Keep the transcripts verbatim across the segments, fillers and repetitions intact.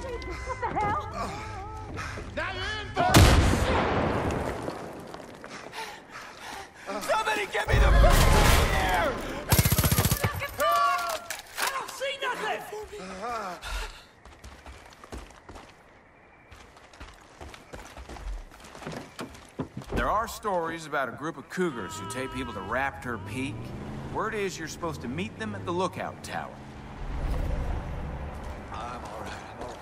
What the hell? Now you're in for it! Somebody get me the fuck out of here! I don't see nothing! There are stories about a group of cougars who take people to Raptor Peak. Word is you're supposed to meet them at the lookout tower. I'm all right, I'm all right.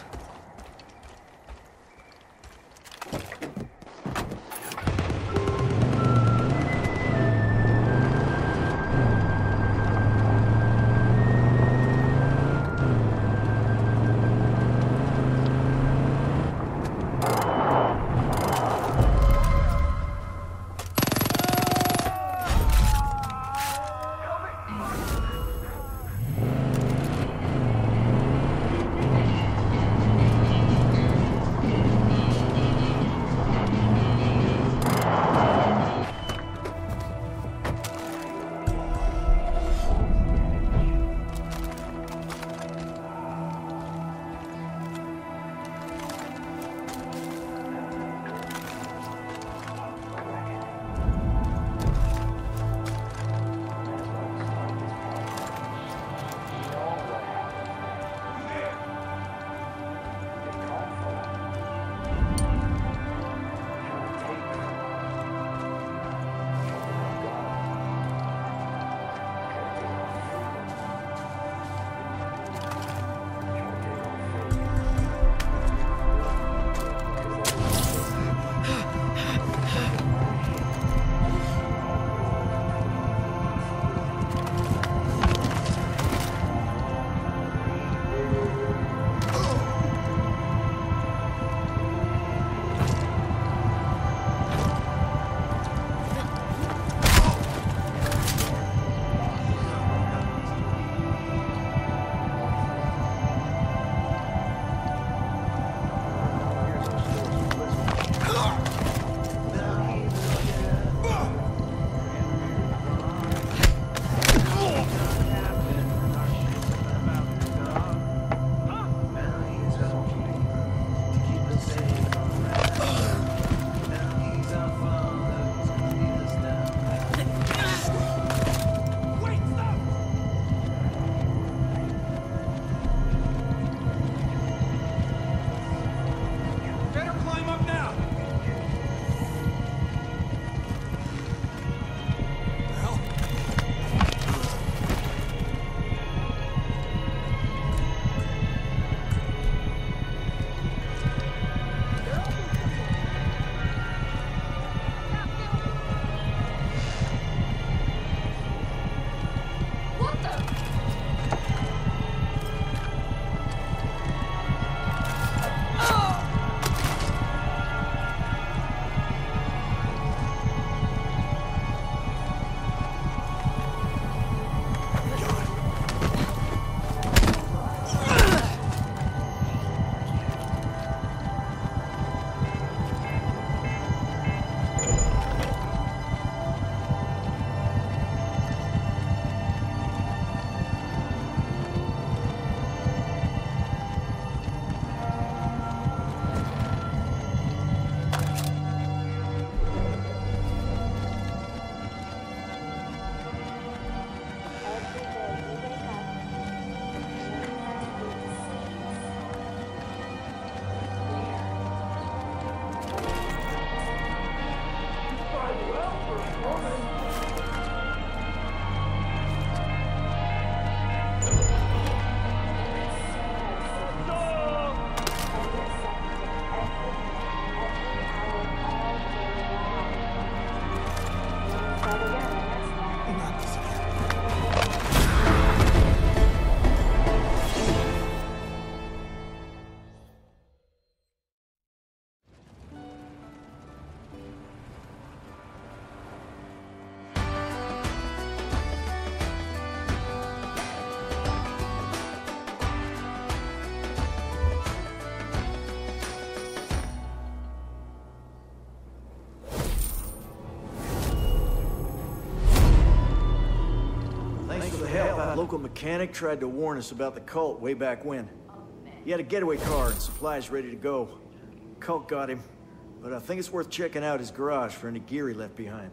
Local mechanic tried to warn us about the cult way back when. Oh, man. He had a getaway car and supplies ready to go. Cult got him, but I think it's worth checking out his garage for any gear he left behind.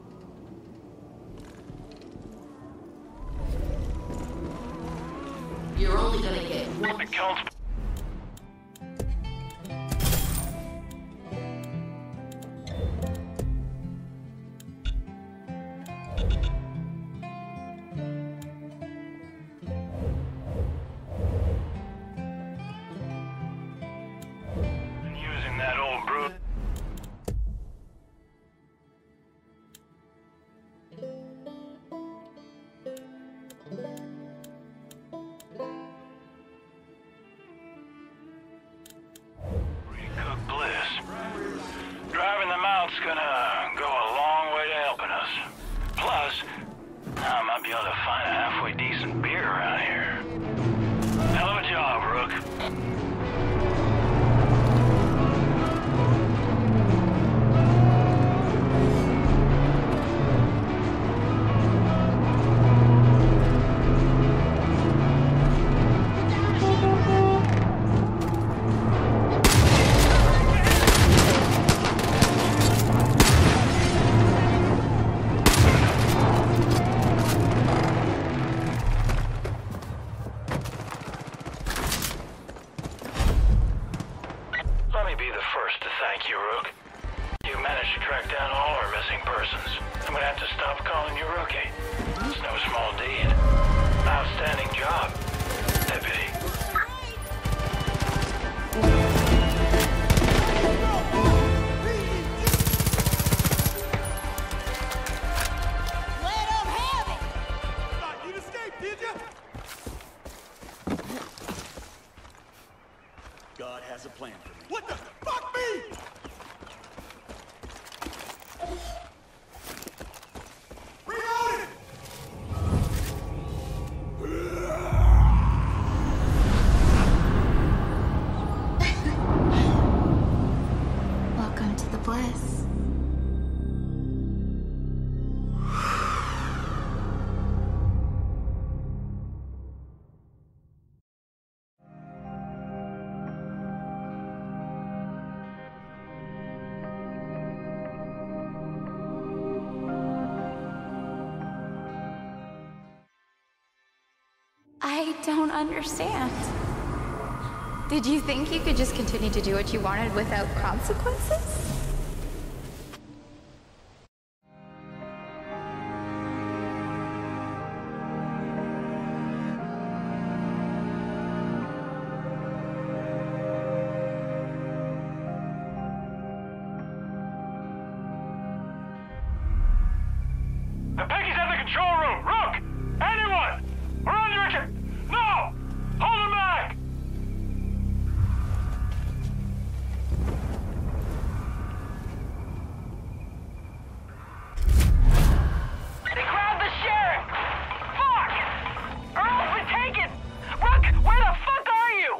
You're only gonna get one. Using that old brute. Recook Bliss. Driving them out's gonna go a long way to helping us. Plus, I might be able to find a halfway decent beer around here. Hell of a job, Rook. Let me be the first to thank you, Rook. You managed to track down all our missing persons. I'm gonna have to stop calling you Rookie. It's no small deed. Outstanding job, Deputy. Let him have it! Thought you'd escape, did you? God has a plan for me. What the fuck me? Reload it! Welcome to the Bliss. I don't understand. Did you think you could just continue to do what you wanted without consequences? The Peggy's at the control room! Rook! Anyone! We're under attack! No! Hold him back! They grabbed the sheriff! Fuck! Earl's been taken! Rook, where the fuck are you?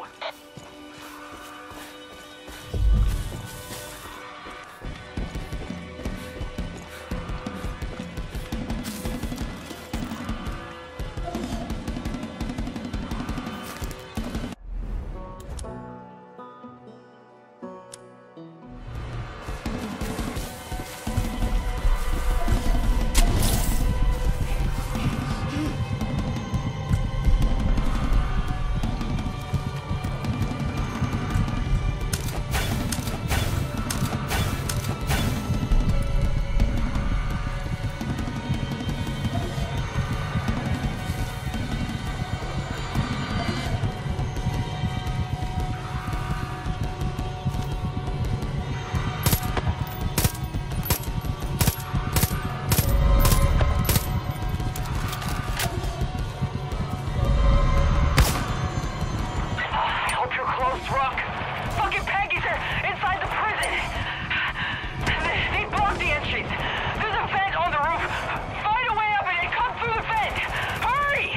I hope you're close, Rook. Fucking Peggy's are inside the prison. They, they blocked the entries. There's a vent on the roof. Find a way up and come through the vent. Hurry!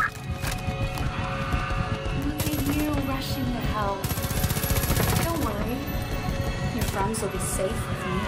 Look at you rushing to help. Don't worry. Your friends will be safe with me.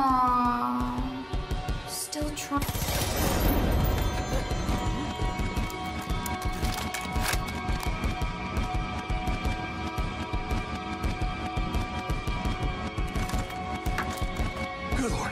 Aww. Still trying. Good Lord.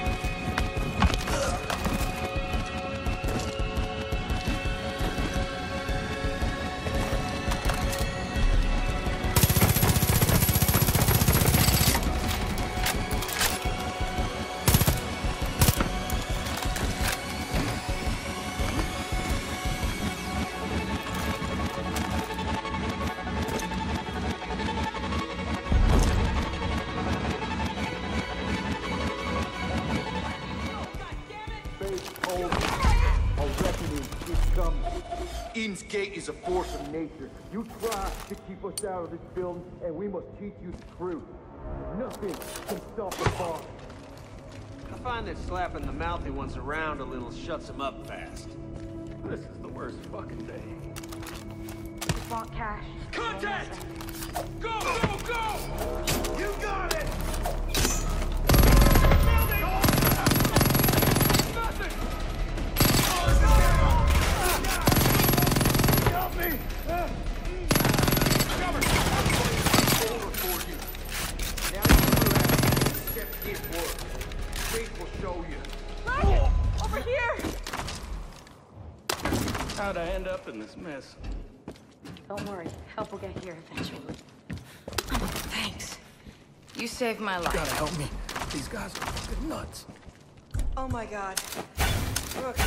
Eden's Gate is a force of nature. You try to keep us out of this building, and we must teach you the truth. Nothing can stop the boss. I find that slapping the mouthy ones around a little shuts them up fast. This is the worst fucking day. We want cash. Contact! Go, go, go! You got it! Building! Nothing! Help me! Cover! Over for you. Now you have to accept his work. Fate will show you. Ryan! Over here! How'd I end up in this mess? Don't worry. Help will get here eventually. Thanks. You saved my life. You gotta help me. These guys are fucking nuts. Oh my god. Look.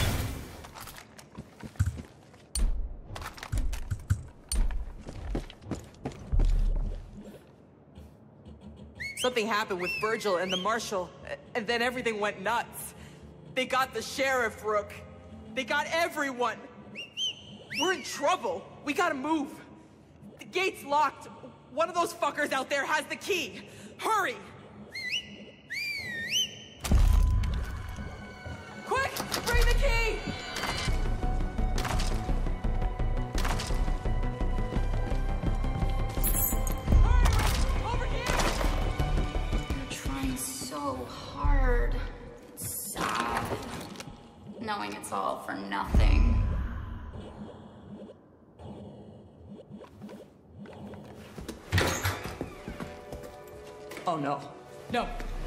Something happened with Virgil and the marshal, and then everything went nuts. They got the sheriff, Rook. They got everyone. We're in trouble. We gotta move. The gate's locked. One of those fuckers out there has the key. Hurry! Quick! Bring the key! Hurry! Over here! You're trying so hard. It's sad. Knowing it's all for nothing. Oh no. No.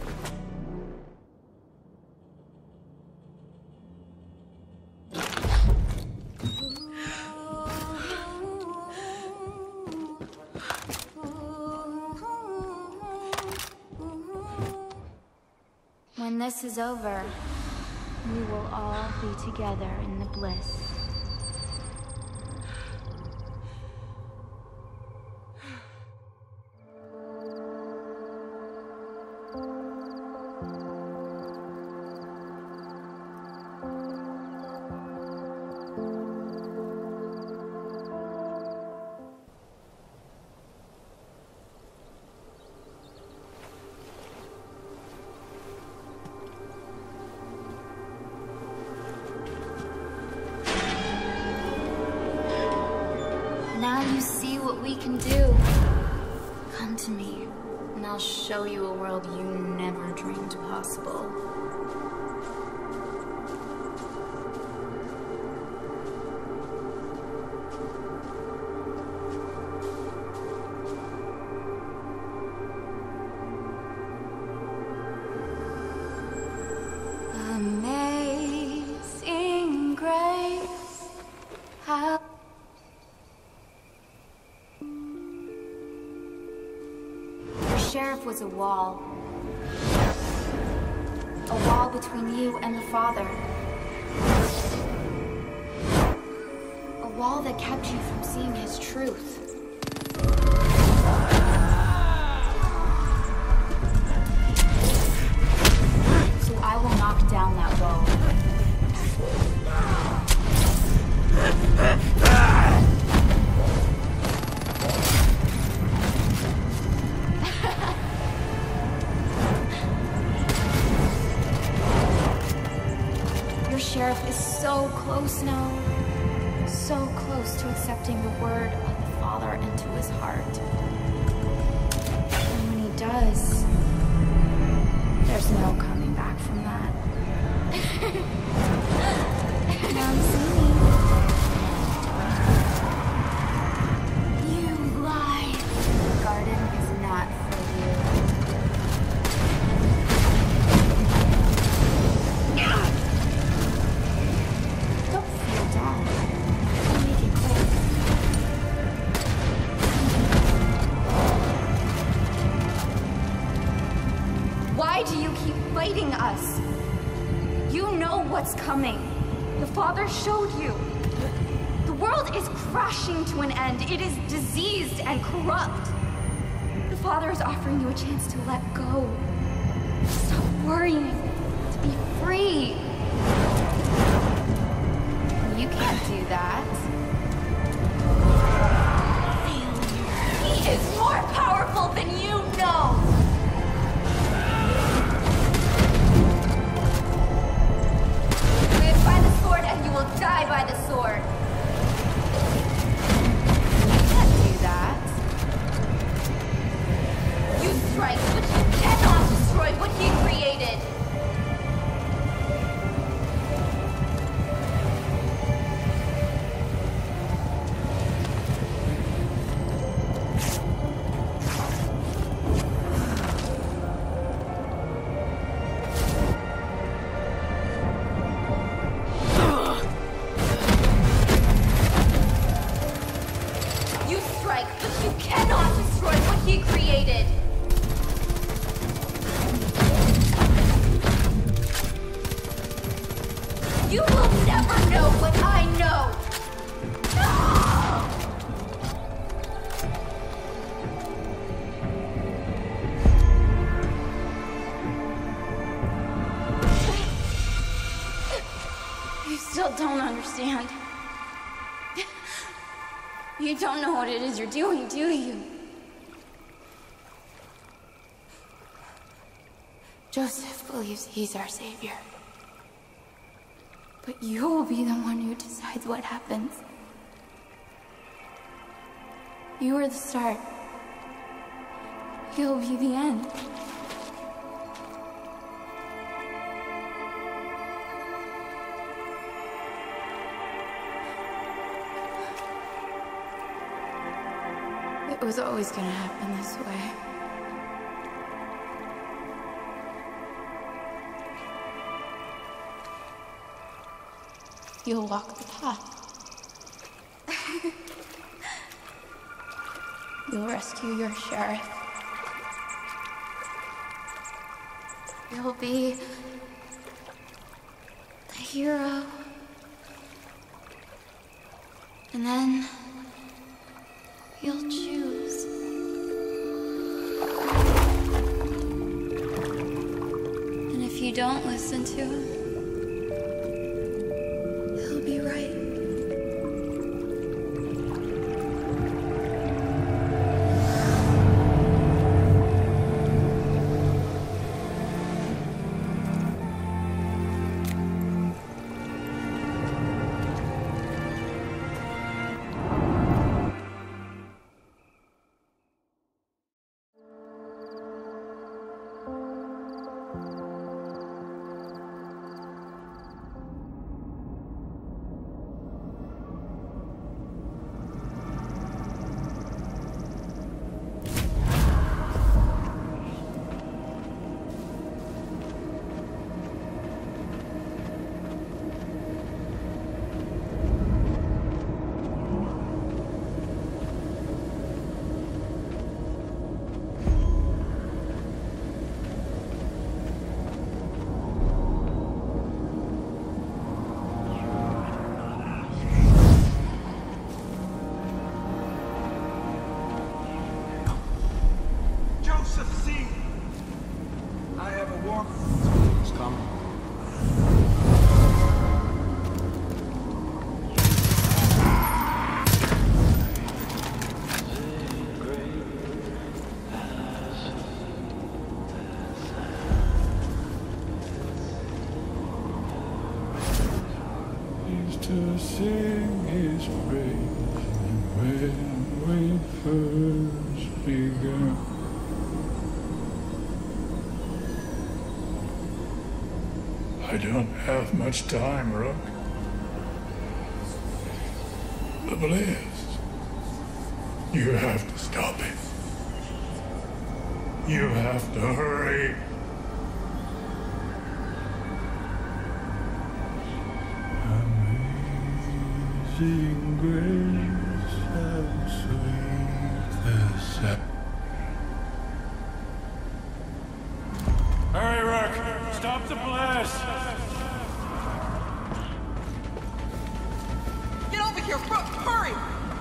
When this is over, we will all be together in the bliss. Now you see what we can do. Come to me, and I'll show you a world you never dreamed possible. Amazing grace, how Sheriff was a wall. A wall between you and the Father. A wall that kept you from seeing his truth. So I will knock down that wall. Sheriff is so close now. So close to accepting the word of the Father into his heart. And when he does, there's no coming back. Why do you keep fighting us? You know what's coming. The Father showed you. The world is crashing to an end. It is diseased and corrupt. The Father is offering you a chance to let go. Stop worrying. To be free. You can't do that. He is more powerful than you know! Live by the sword and you will die by the sword. You can't do that. You strike, but you cannot destroy what he created. You don't know what it is you're doing, do you? Joseph believes he's our savior. But you will be the one who decides what happens. You are the start. You'll be the end. It was always gonna happen this way. You'll walk the path. You'll rescue your sheriff. You'll be the hero. And then you'll choose. And if you don't listen to him, he'll be right. To sing his praise when we first began. I don't have much time, Rook. The Blaze. You have to stop it. You have to hurry. Amazing grace, how sweet the sound. Hurry Stop the blast! Get over here, Brooke! Hurry!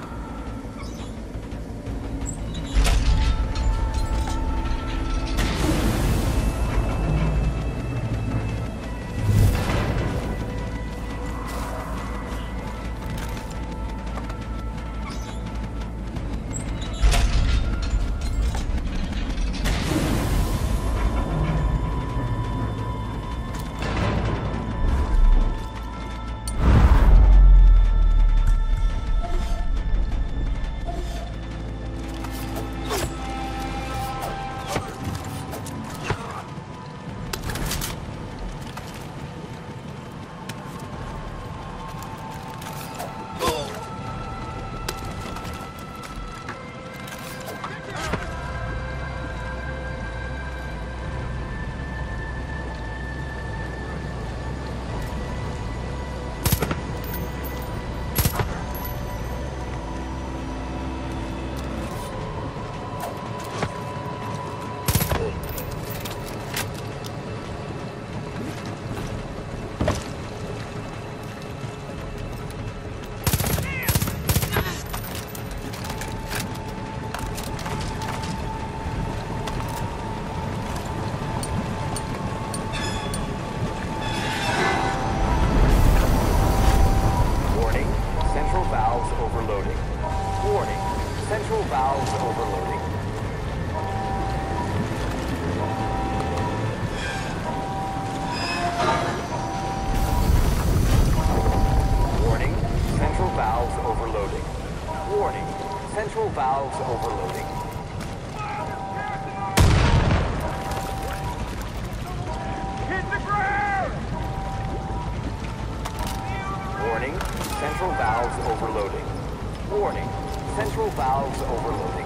Valves overloading. Hit the ground! Warning, central valves overloading. Warning, central valves overloading.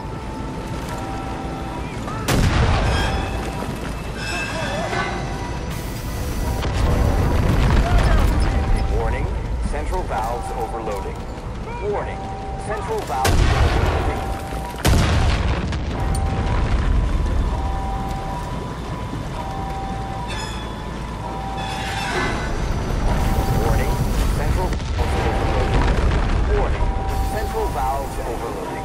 Warning, central valves overloading. Warning, central valves overloading. Warning, central valves overloading. Warning, central valves overloading.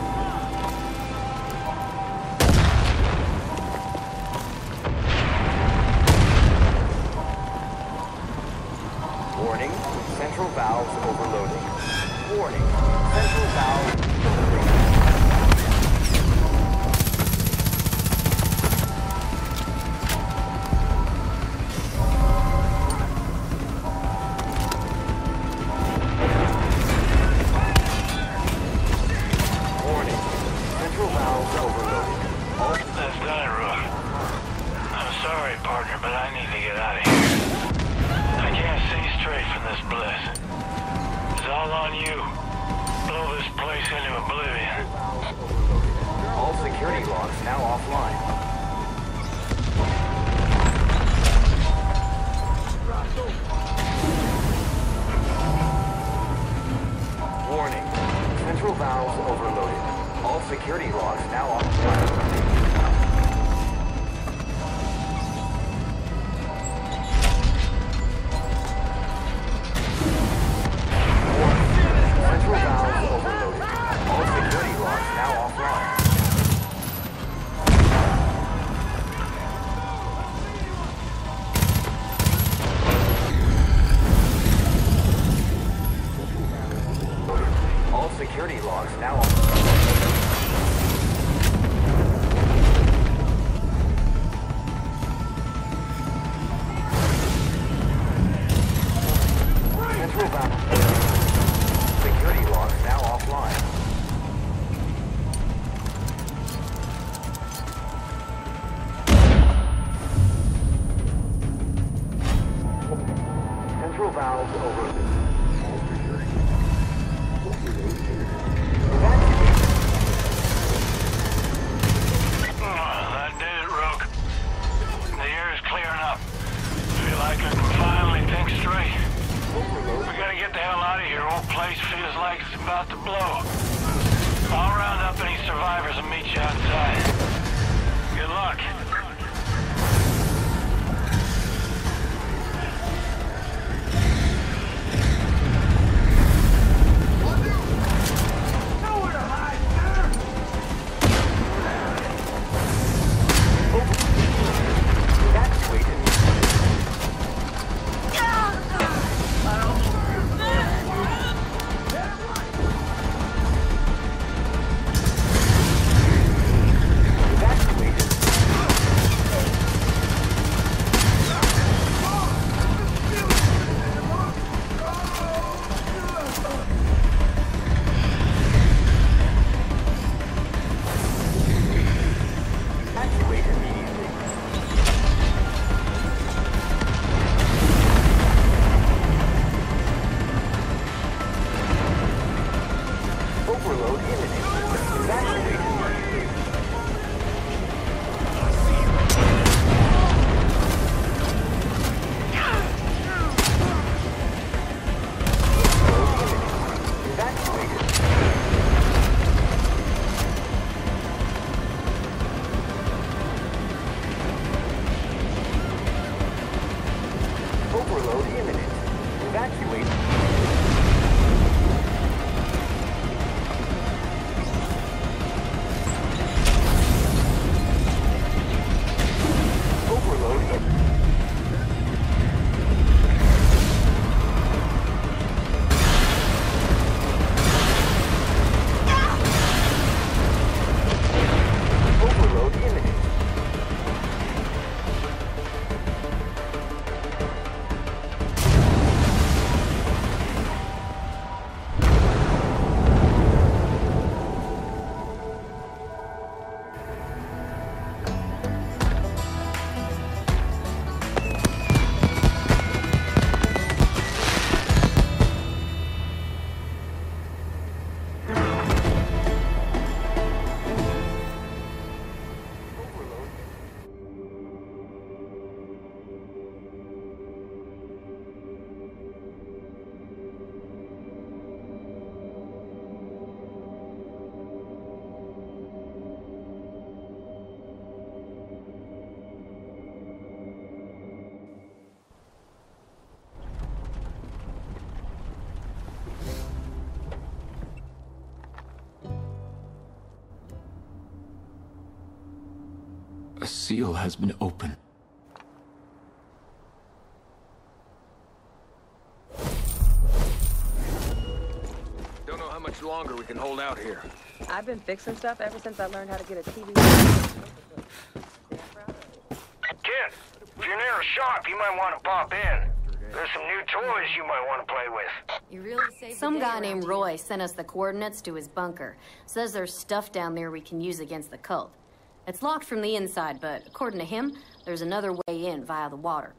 Warning, central valves overloading. Warning, central valves overloading. Warning, central valves overloading. All That's done it, Rook. I'm sorry, partner, but I need to get out of here. I can't see straight from this bliss. It's all on you. Blow this place into oblivion. All security logs now offline. Warning, central valves overloaded. All security logs now offline. Central valves overloaded. All security logs now offline. All security logs now offline. Central valve. Security logs now offline. Central valves overloaded. That did it, Rook. The air is clearing up. Feel like I can finally think straight. We gotta get the hell out of here. Whole place feels like it's about to blow. I'll round up any survivors and meet you outside. Good luck. Overload imminent. Evacuate. Overload imminent. Overload imminent. A seal has been opened. Don't know how much longer we can hold out here. I've been fixing stuff ever since I learned how to get a T V. Kid, if you're near a shop, you might want to pop in. There's some new toys you might want to play with. You really saved Some guy named Roy sent us the coordinates to his bunker. Says there's stuff down there we can use against the cult. It's locked from the inside, but according to him, there's another way in via the water.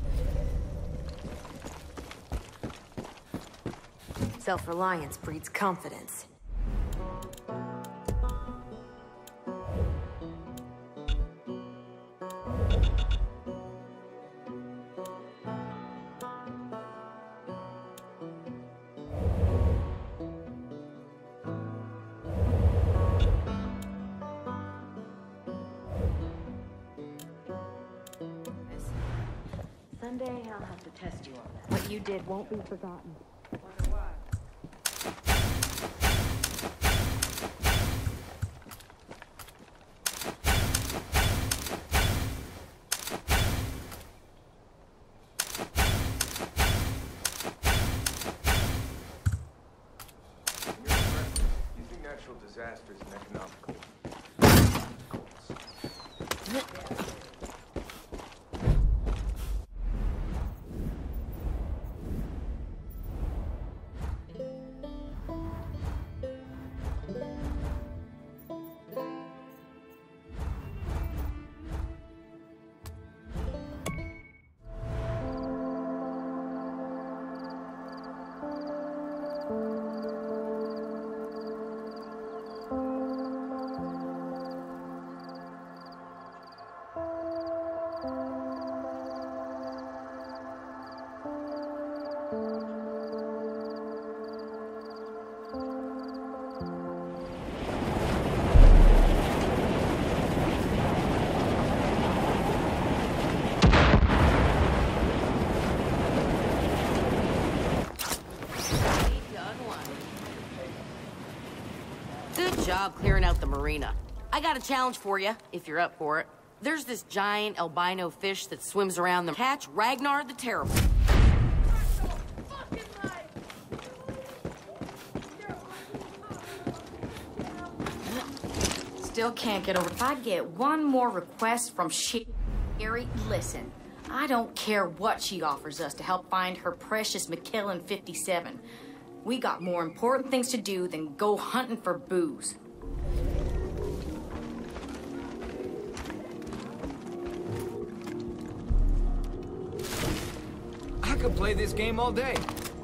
Self-reliance breeds confidence. Someday I'll have to test you on that. What you did won't be forgotten. Wonder why? Using natural disasters and economical goals. Job clearing out the marina. I got a challenge for you, if you're up for it. There's this giant albino fish that swims around the catch Ragnar the Terrible. Still can't get over. If I get one more request from Sherry, listen, I don't care what she offers us to help find her precious McKellen fifty-seven. We got more important things to do than go hunting for booze. I could play this game all day.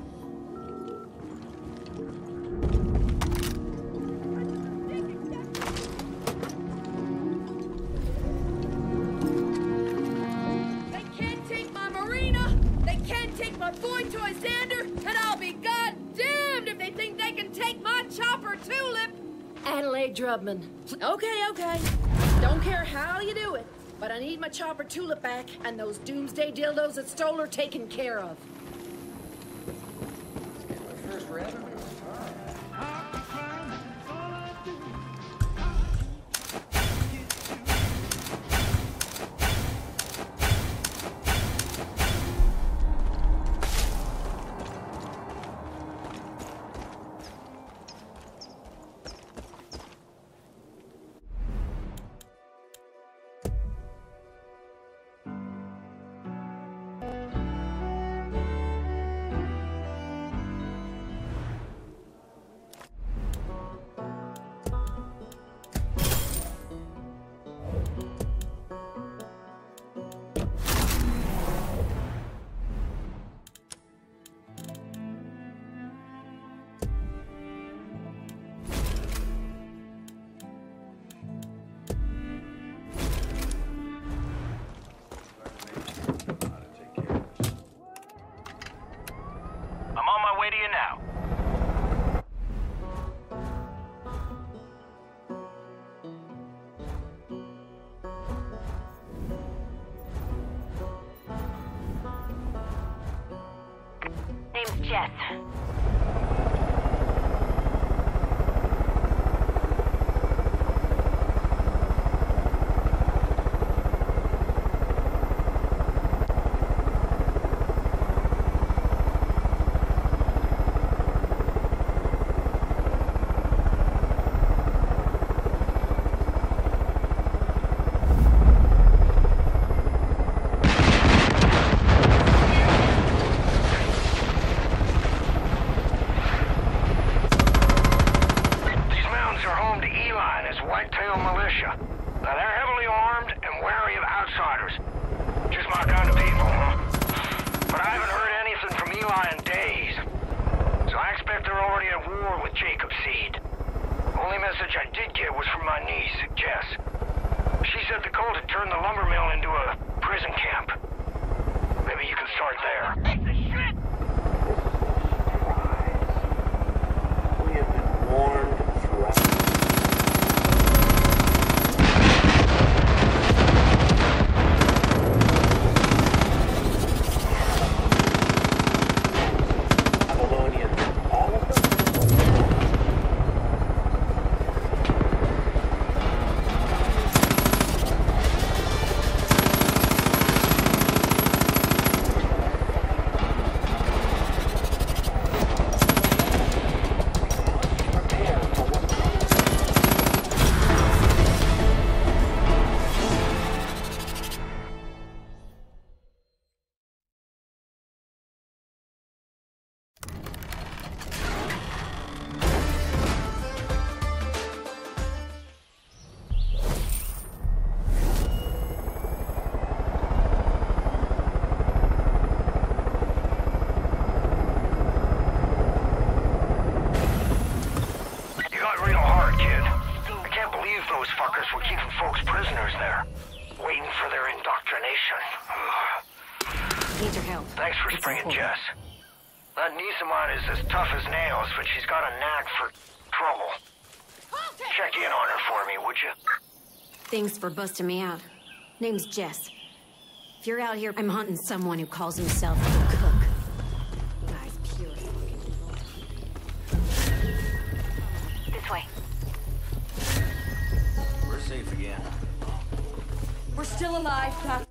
They can't take my marina, they can't take my boy toy Xander, and I'll be goddamned if they think they can take my chopper Tulip! Adelaide Drubman. Okay, okay. Don't care how you do it. But I need my chopper Tulip back, and those doomsday dildos that stole her taken care of. First rabbit. Jess. Thanks for busting me out. Name's Jess. If you're out here, I'm hunting someone who calls himself a cook. Guy's pure fucking. This way. We're safe again. We're still alive, Pat.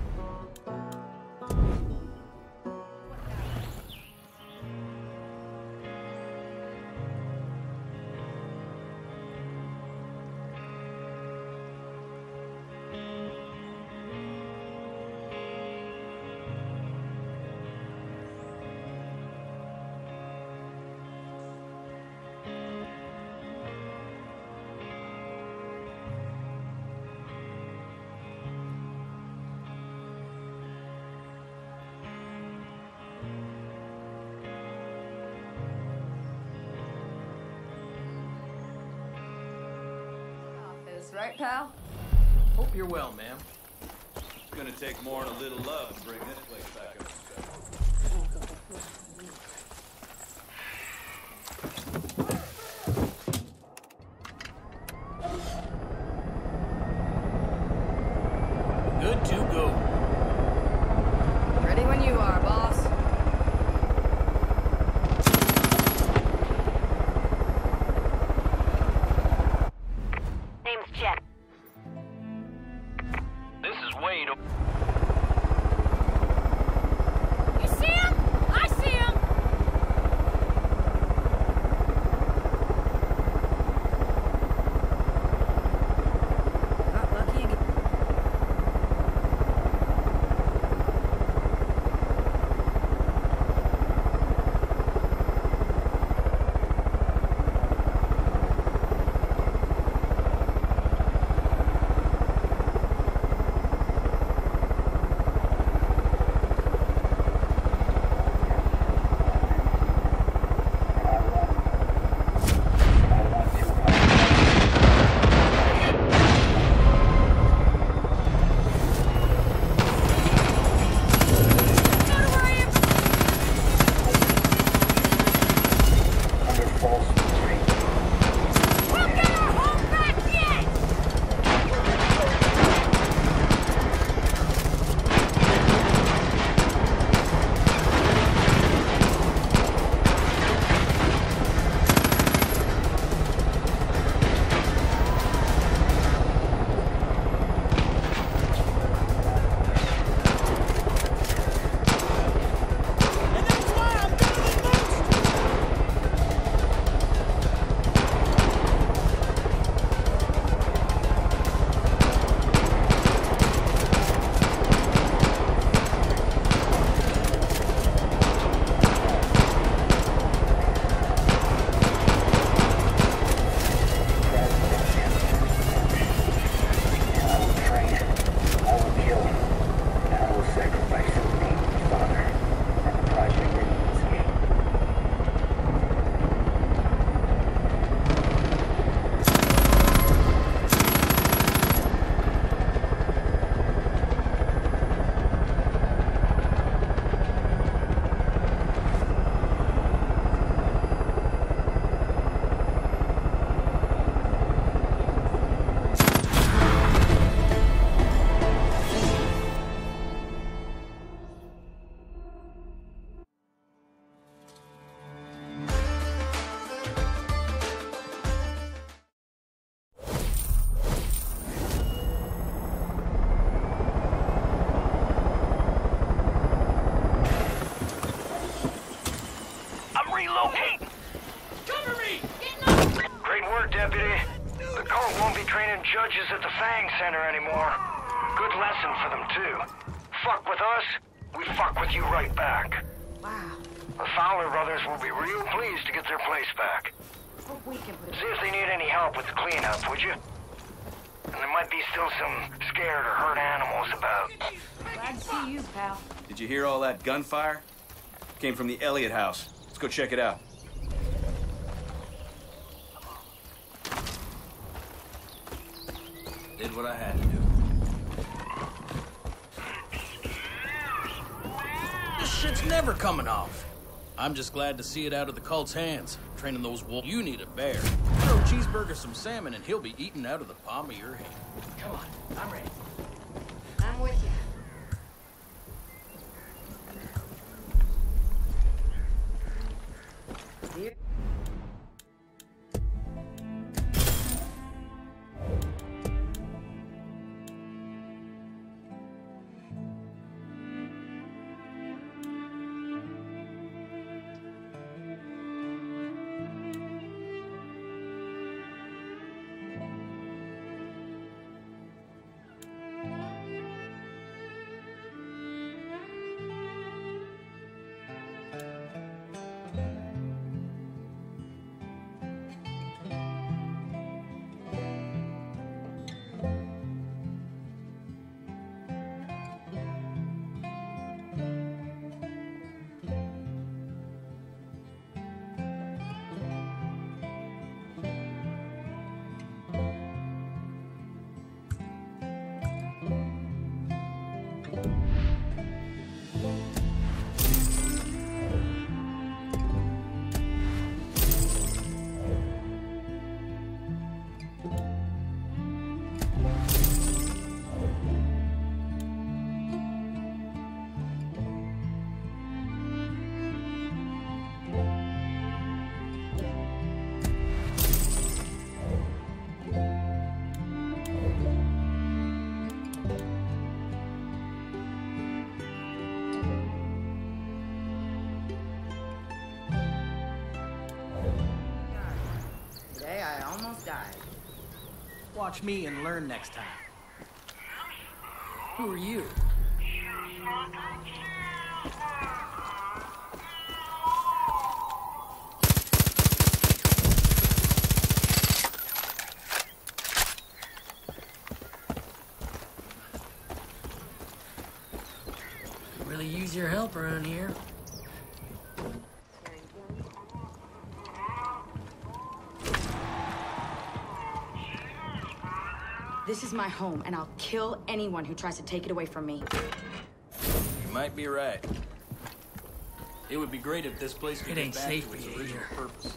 Right, pal? Hope you're well, ma'am. It's gonna take more than a little love to bring this place back up. judges at the Fang Center anymore. Good lesson for them, too. Fuck with us, we fuck with you right back. Wow. The Fowler brothers will be real pleased to get their place back. Hope we can put it. See if they need any help with the cleanup, would you? And there might be still some scared or hurt animals about. Glad to see you, pal. Did you hear all that gunfire? Came from the Elliott house. Let's go check it out. Did what I had to do. This shit's never coming off. I'm just glad to see it out of the cult's hands. Training those wolves. You need a bear. Throw Cheeseburger some salmon and he'll be eating out of the palm of your hand. Come on, I'm ready. I'm with you. Here. Today I almost died. Watch me and learn next time. Who are you? Really use your help around here. This is my home, and I'll kill anyone who tries to take it away from me. You might be right. It would be great if this place could It ain't get back safe to its for you original here. purpose.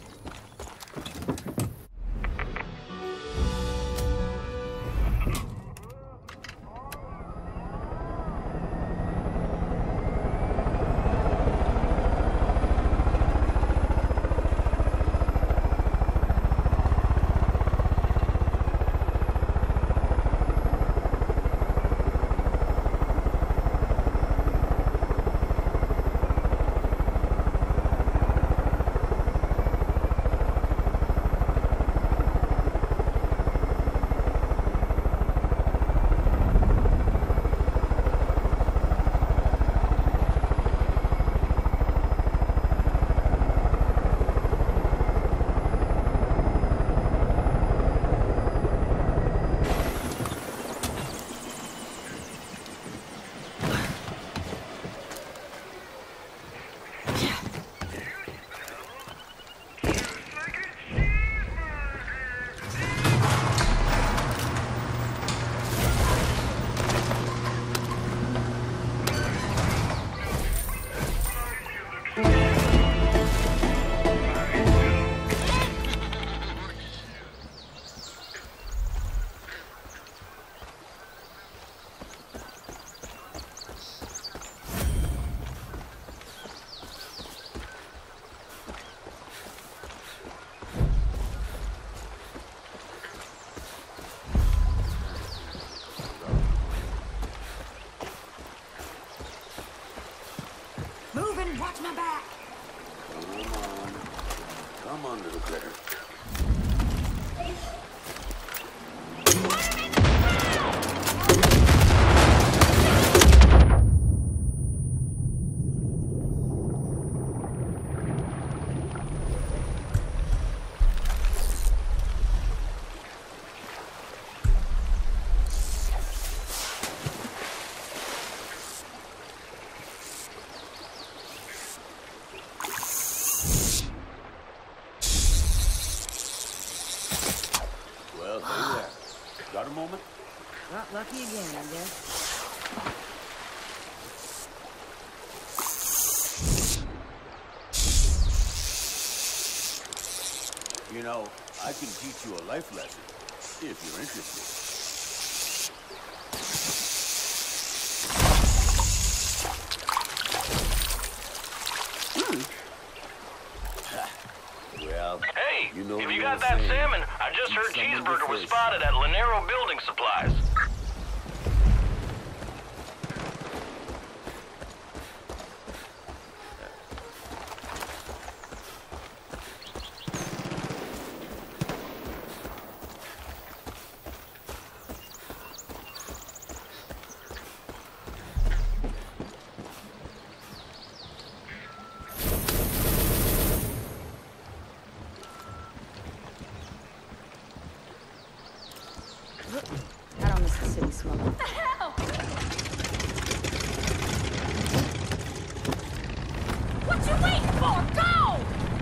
Moving, watch my back. Come on. Come on, little critter. You know, I can teach you a life lesson, if you're interested. Well, hey, you know if the you got old that saying, salmon, I just keep heard someone to Cheeseburger was fish. spotted at Lanero Building Supplies. I don't miss the city smoke. What the hell? What you waiting for? Go!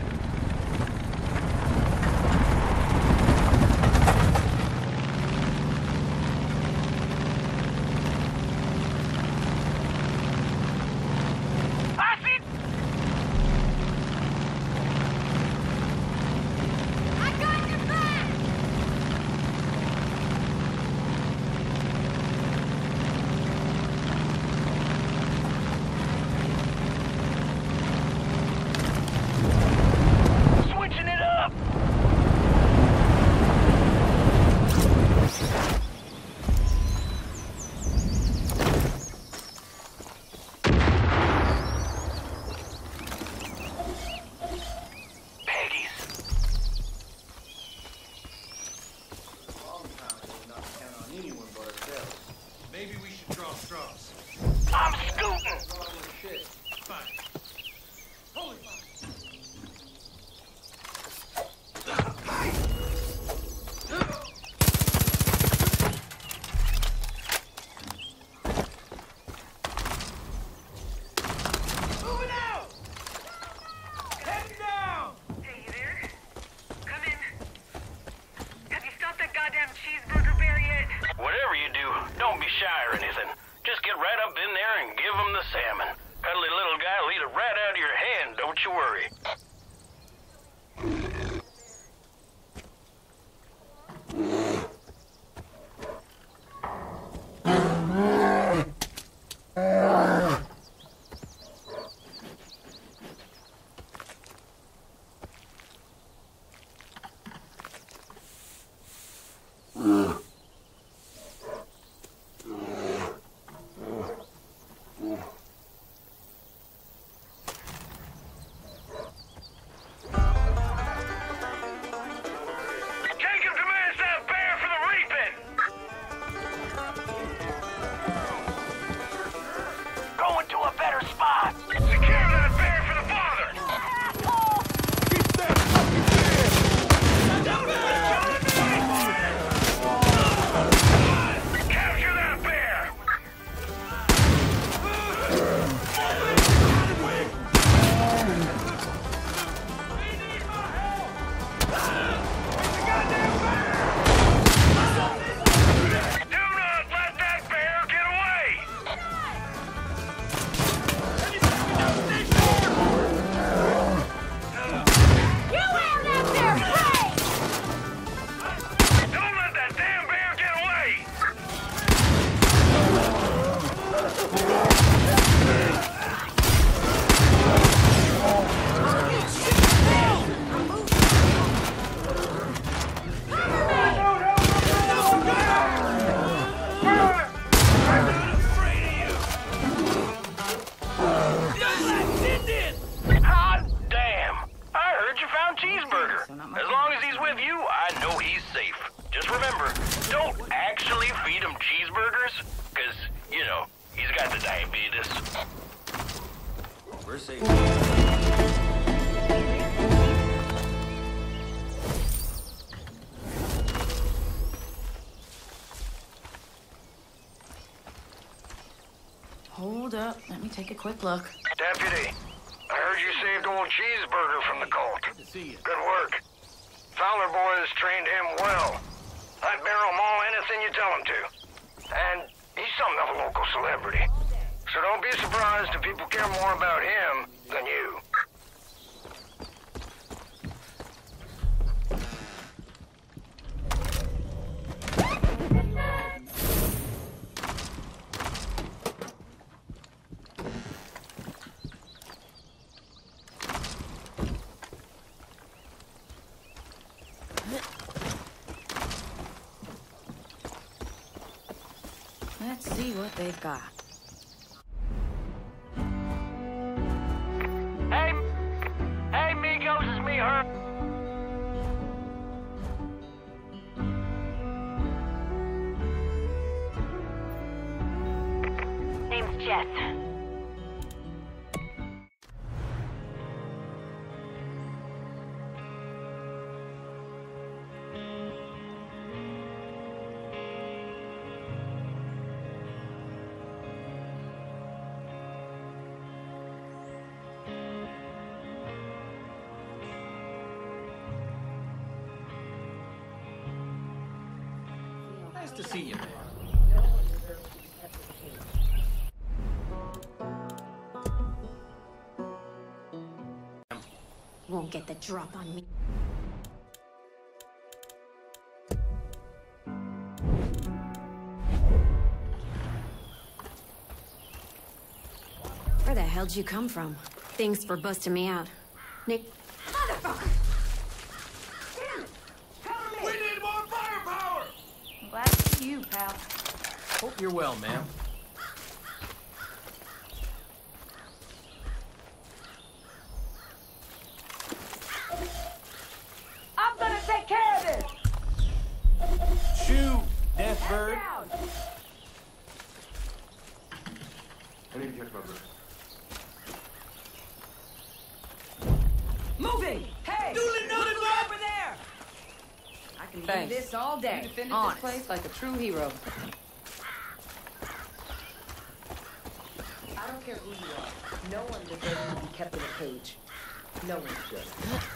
I see. I got your back! Switching it up. Peggy's. Maybe we should draw straws. I'm scooting. Shit. Fine. Holy fuck. Moving out! Head down! Hey, you there? Come in. Have you stopped that goddamn cheeseburger bear yet? Whatever you do, don't be shy or anything. Just get right up in there and give him the salmon. Cuddly little guy will eat it right out of your hand, don't you worry. Jacob demands that bear for the reaping! Going to a better spot! Secure that bear for the father! Keep that fucking bear! Capture that bear! Do not let that bear get away! You have that there, prey! Don't let that damn bear get away! Hot damn! I heard you found Cheeseburger. As long as he's with you, I know he's safe. Just remember, don't actually feed him cheeseburgers, because, you know, he's got the diabetes. We're safe. Hold up. Let me take a quick look. Deputy, I heard you saved old Cheeseburger from the cult. Good to see you. Good work. Fowler boys trained him well. I'd barrel maul anything you tell him to. And he's something of a local celebrity. So don't be surprised if people care more about him than you. they've got. Hey, hey, Migos, it's me, Herb. Name's Jess. Nice to see you, man. Won't get the drop on me. Where the hell'd you come from? Thanks for busting me out. Nick... Motherfucker! We need more firepower! I'm glad to see you, pal. Hope you're well, ma'am. I'm gonna take care of this! Shoot, Deathbird. I need to catch my breath. Moving! Hey! Dooley, noted, look Bob! over there! I can Thanks. do this all day. You defended Honest. this place like a true hero. I don't care who you are. No one deserves to be kept in a cage. No one should.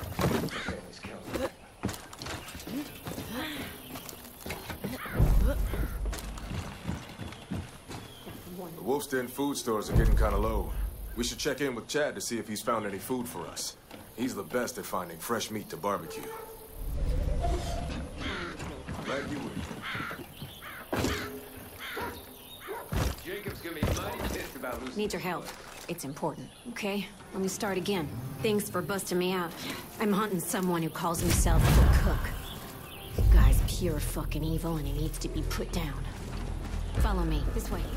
The Wolf's Den food stores are getting kind of low. We should check in with Chad to see if he's found any food for us. He's the best at finding fresh meat to barbecue. Glad you would. Jacob's gonna be mighty pissed about losing. Need your help. It's important, okay? Let me start again. Thanks for busting me out. I'm hunting someone who calls himself the Cook. The guy's pure fucking evil and he needs to be put down. Follow me, this way.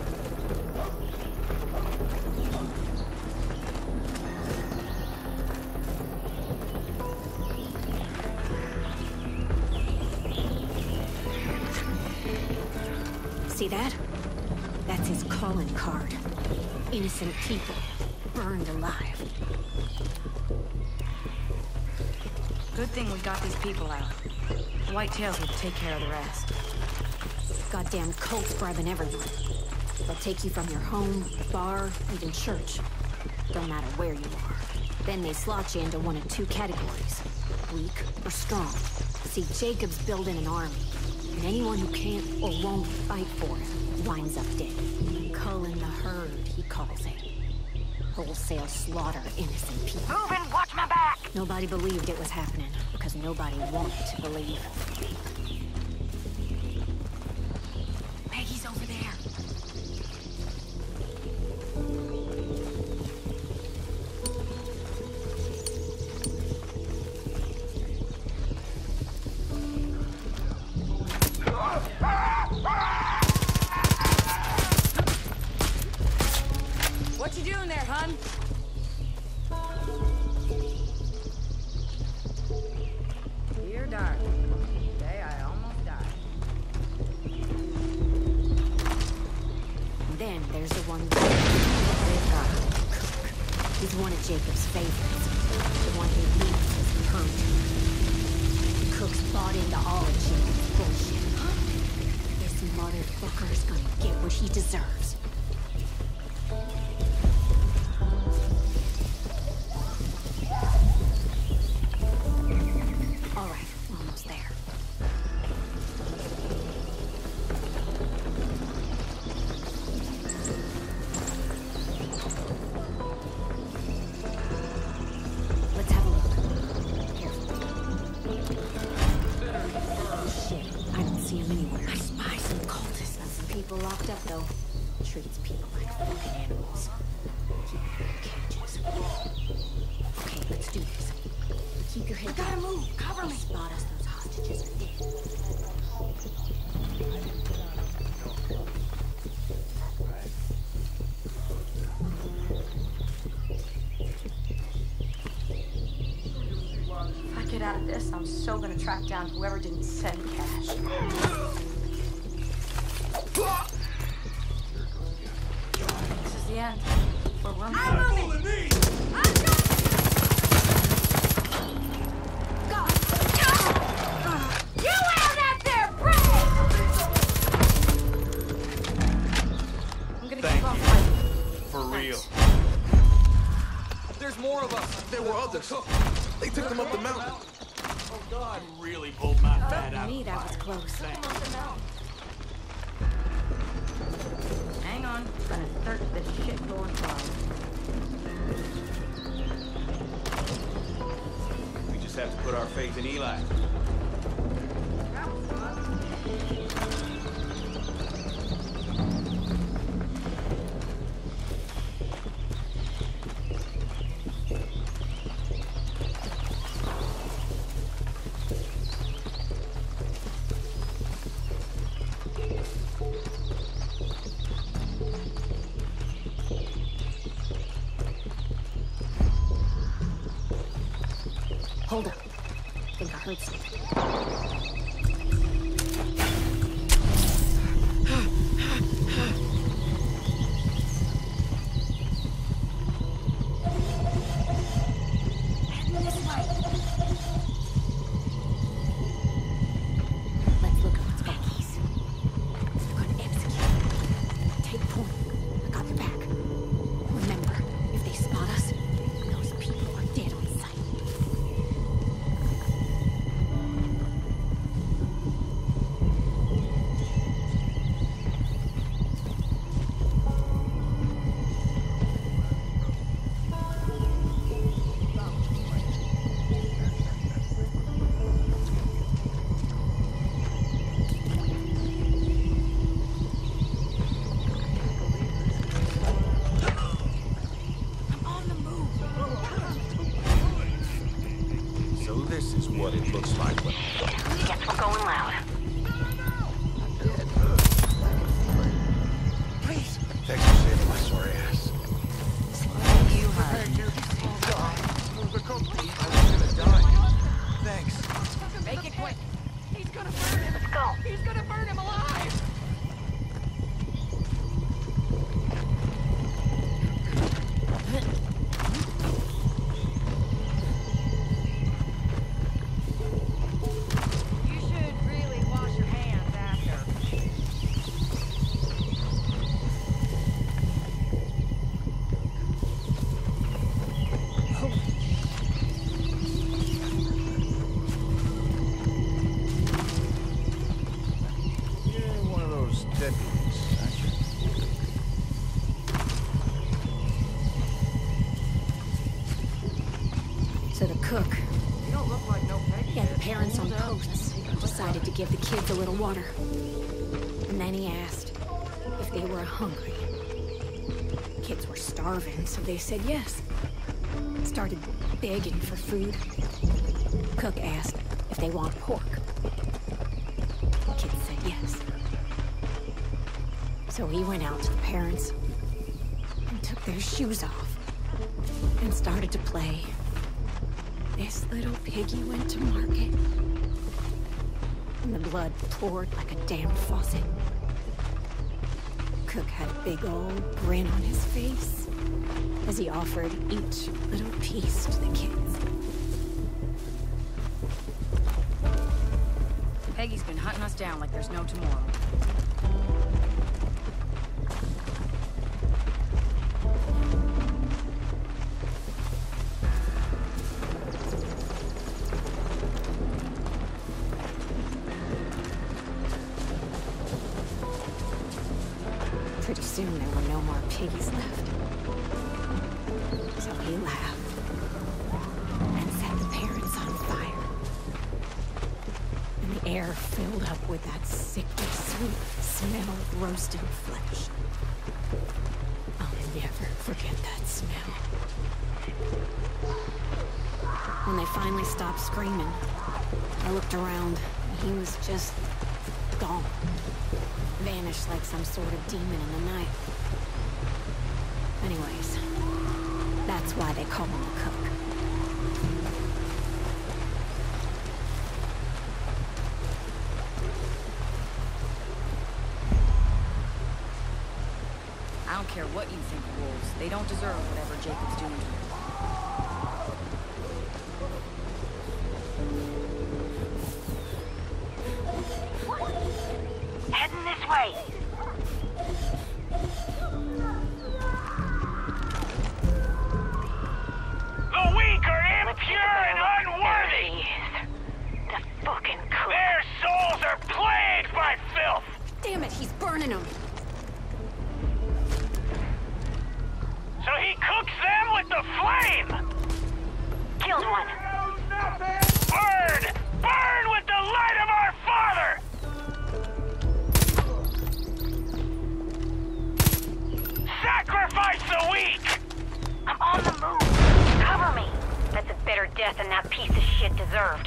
See that? That's his calling card. Innocent people, burned alive. Good thing we got these people out. The Whitetails will take care of the rest. Goddamn cults bribing everyone. They'll take you from your home, the bar, even church. Don't matter where you are. Then they slot you into one of two categories. Weak or strong. See, Jacob's building an army. And anyone who can't or won't fight for it winds up dead. Culling the herd, he calls it. Wholesale slaughter innocent people. Move and watch my back! Nobody believed it was happening, because nobody wanted to believe. Maggie's over there. What you doing there, hun? Dear darling, today I almost died. And then there's the one they've got. Cook. He's one of Jacob's favorites. The one who leads his hunt. Cook's bought into all of Jacob's bullshit. This motherfucker's gonna get what he deserves. All right, we're almost there. Let's have a look. Careful. Shit, I don't see him anywhere. I spy some cultists and some people locked up, though. True I'm so gonna track down whoever didn't send cash. This is the end. We're running. I'm moving! Me. You out that there, Brad! I'm gonna Thank keep on you. fighting. For real. There's more of us. There were others. They took them up the mountain. Oh, God. You really pulled my fat out. To me, that was close. Hang on. Gonna search this shit going far. We just have to put our faith in Eli. Hold up. I think I heard something. Let's look at what's going on. They're gonna execute. Take point. I got your back. Remember, if they spot us, those people are dead on sight. So this is what it looks like when... Guess we're going loud. Please. Thanks for saving my sorry ass. You heard. I was gonna die. Thanks. Make it quick. He's gonna burn him. Let's go. He's gonna burn him alive. You should really wash your hands after. You're one of those deputies, aren't you? So the cook, You don't look like no Peggy. yeah, the parents on posts, decided to give the kids a little water. And then he asked if they were hungry. Kids were starving, so they said yes. Started begging for food. Cook asked if they want pork. Kids said yes. So he went out to the parents and took their shoes off and started to play. This little piggy went to market, and the blood poured like a damn faucet. Cook had a big old grin on his face as he offered each little piece to the kids. Peggy's been hunting us down like there's no tomorrow. Pretty soon there were no more piggies left. So he laughed and set the parents on fire. And the air filled up with that sickly sweet smell of roasted flesh. I'll never forget that smell. When they finally stopped screaming, I looked around and he was just gone. Vanished like some sort of demon in the night. Anyways, that's why they call him the cook. They don't deserve whatever Jacob's doing to them. Heading this way. The weak are impure and unworthy. The fucking cook. Their souls are plagued by filth. Damn it, he's burning them. So he cooks them with the flame. Killed one. Burn! Burn with the light of our Father! Sacrifice the weak! I'm on the move. Cover me. That's a better death than that piece of shit deserved.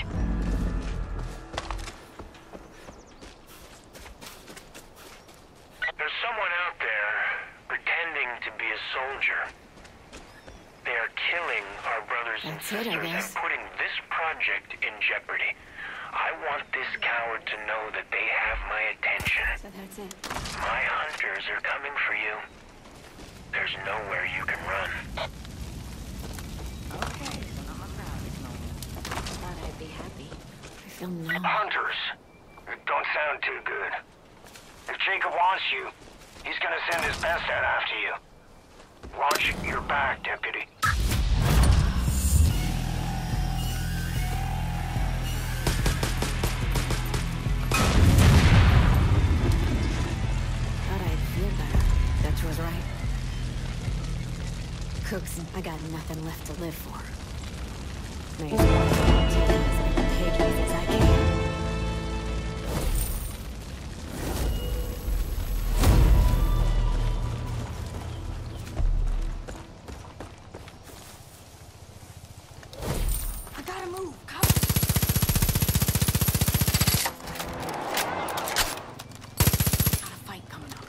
There's someone out there pretending to be a soldier. They are killing our brothers and That's it, I sisters guess. and putting this project in jeopardy. I want this coward to know that they have my attention. So that's it. My hunters are coming for you. There's nowhere you can run. Okay, so not my proudest moment. I thought I'd be happy. I feel numb. Hunters. Don't sound too good. If Jacob wants you, he's gonna send his best out after you. Watch your back, deputy. Thought I'd feel better. Dutch was right. Cooks, I got nothing left to live for. May as well take as many piggies as I can. I gotta move. Come. Got a fight coming up.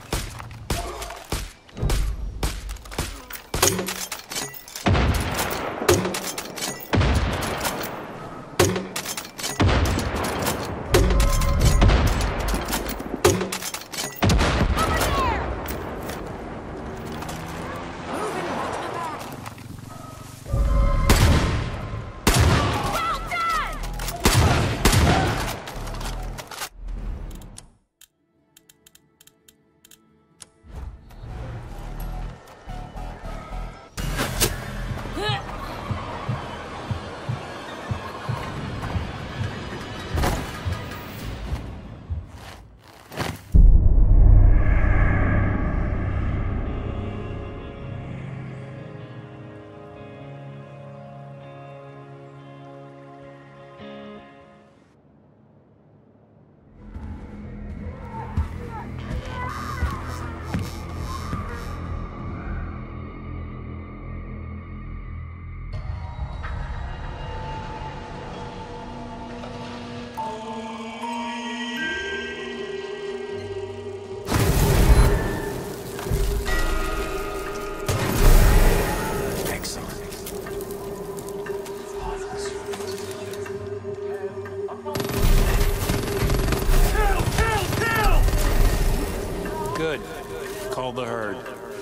Good. Call the herd.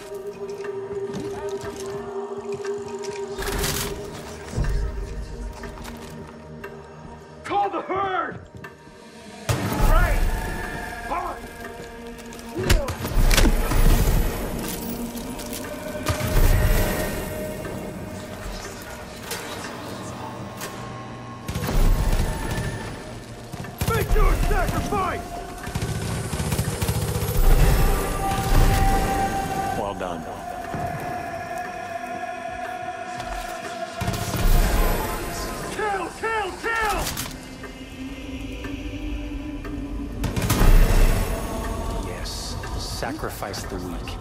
Call the herd! Right! Hard! Make your sacrifice! Well done. Kill! Kill! Kill! Yes. Sacrifice the weak.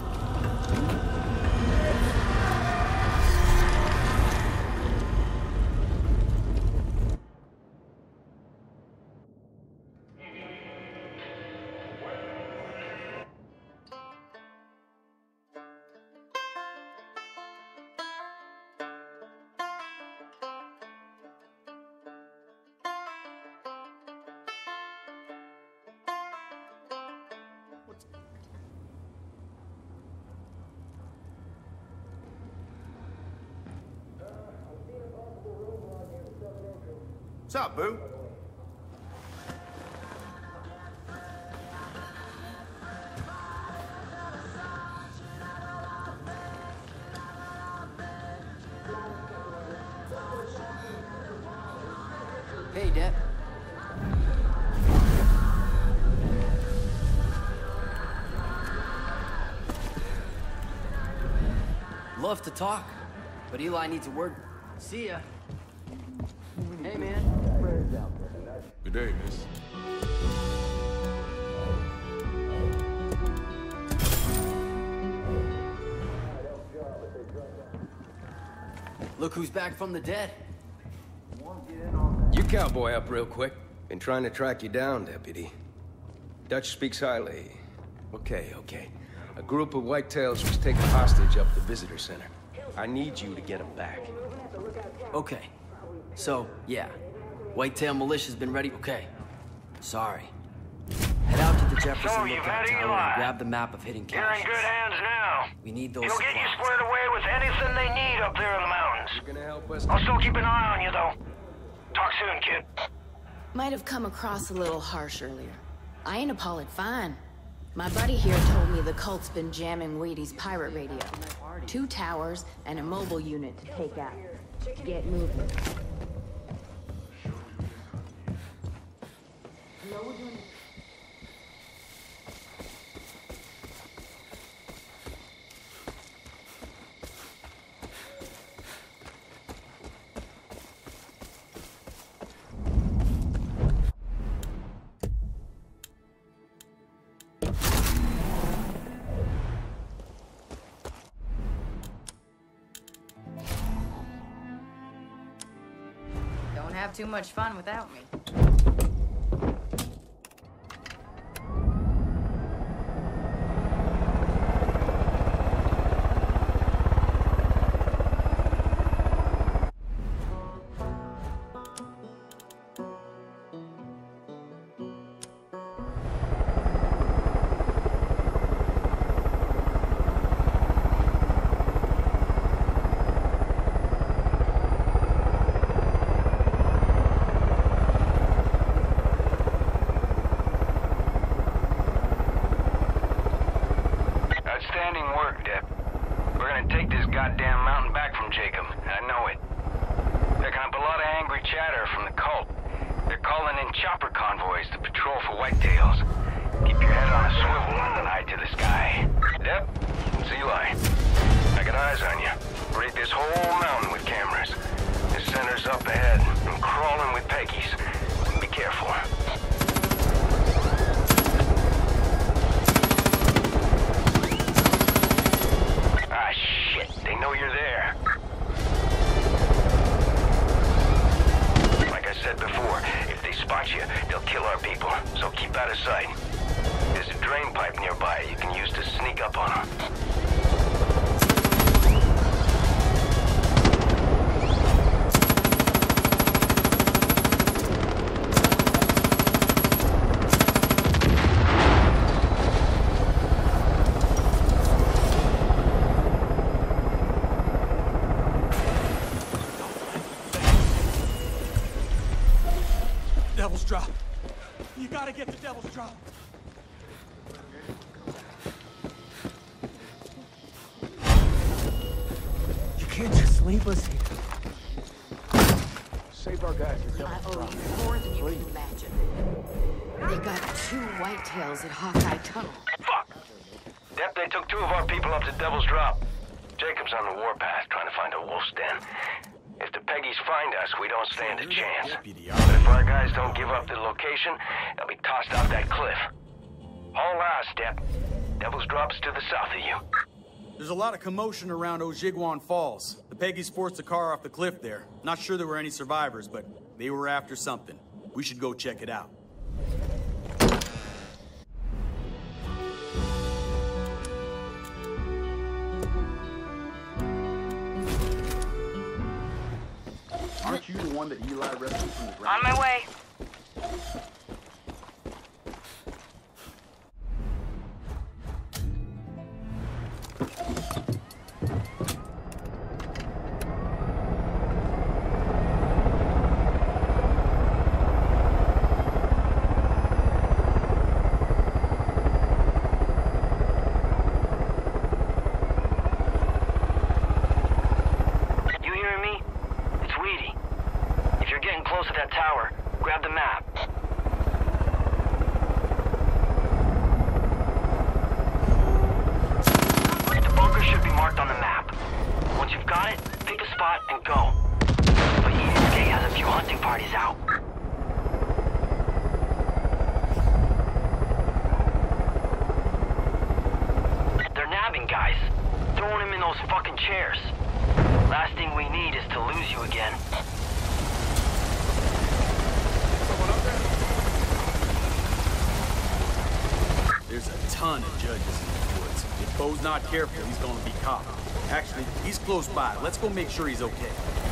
What's up, boo? Hey, Dad. Love to talk, but Eli needs a word. See ya. Hey, man. Good day, miss. Look who's back from the dead. You cowboy up real quick. Been trying to track you down, deputy. Dutch speaks highly. Okay, okay. A group of whitetails was taken hostage up the visitor center. I need you to get them back. Okay. So, yeah. Whitetail militia's been ready. Okay. Sorry. Head out to the Jefferson So, you've Lookout met Tower Eli. and grab the map of hidden You're in caches. good hands now. We need those He'll get you supplies. squared away with anything they need up there in the mountains. You're gonna help us? I'll still keep an eye on you, though. Talk soon, kid. Might have come across a little harsh earlier. I ain't apologized. Fine. My buddy here told me the cult's been jamming Wheaty's pirate radio. Two towers and a mobile unit to take out. Get moving. Don't have too much fun without me. Outstanding work, Dep. We're gonna take this goddamn mountain back from Jacob. I know it. Picking up a lot of angry chatter from the cult. They're calling in chopper convoys to patrol for whitetails. Keep your head on a swivel and an eye to the sky. Dep, it's Eli. I got eyes on you. Rate this whole mountain with cameras. The center's up ahead. I'm crawling with Peggy's. Be careful. Ah, shit. They know you're there. Like I said before, if they spot you, they'll kill our people. So keep out of sight. There's a drain pipe nearby you can use to sneak up on them. Devil's Drop. You gotta get to Devil's Drop. You can't just leave us here. Save our guys. I owe you more than you can imagine. They got two whitetails at Hawkeye Tunnel. Fuck! Dep, they took two of our people up to Devil's Drop. Jacob's on the warpath trying to find a wolf's den. If the Peggies find us, we don't stand a chance. But if our guys don't give up the location, they'll be tossed off that cliff. Haul ass, Dep. Devil's Drop's to the south of you. There's a lot of commotion around Ojiguan Falls. The Peggies forced a car off the cliff there. Not sure there were any survivors, but they were after something. We should go check it out. Aren't you the one that Eli rescued from the ground? On my way. close to that tower. Grab the map. The bunker should be marked on the map. Once you've got it, pick a spot and go. But Eden's Gate has a few hunting parties out. They're nabbing guys. Throwing them in those fucking chairs. Last thing we need is to lose you again. There's a ton of judges in the woods. If Bo's not careful, he's gonna be caught. Actually, he's close by. Let's go make sure he's okay.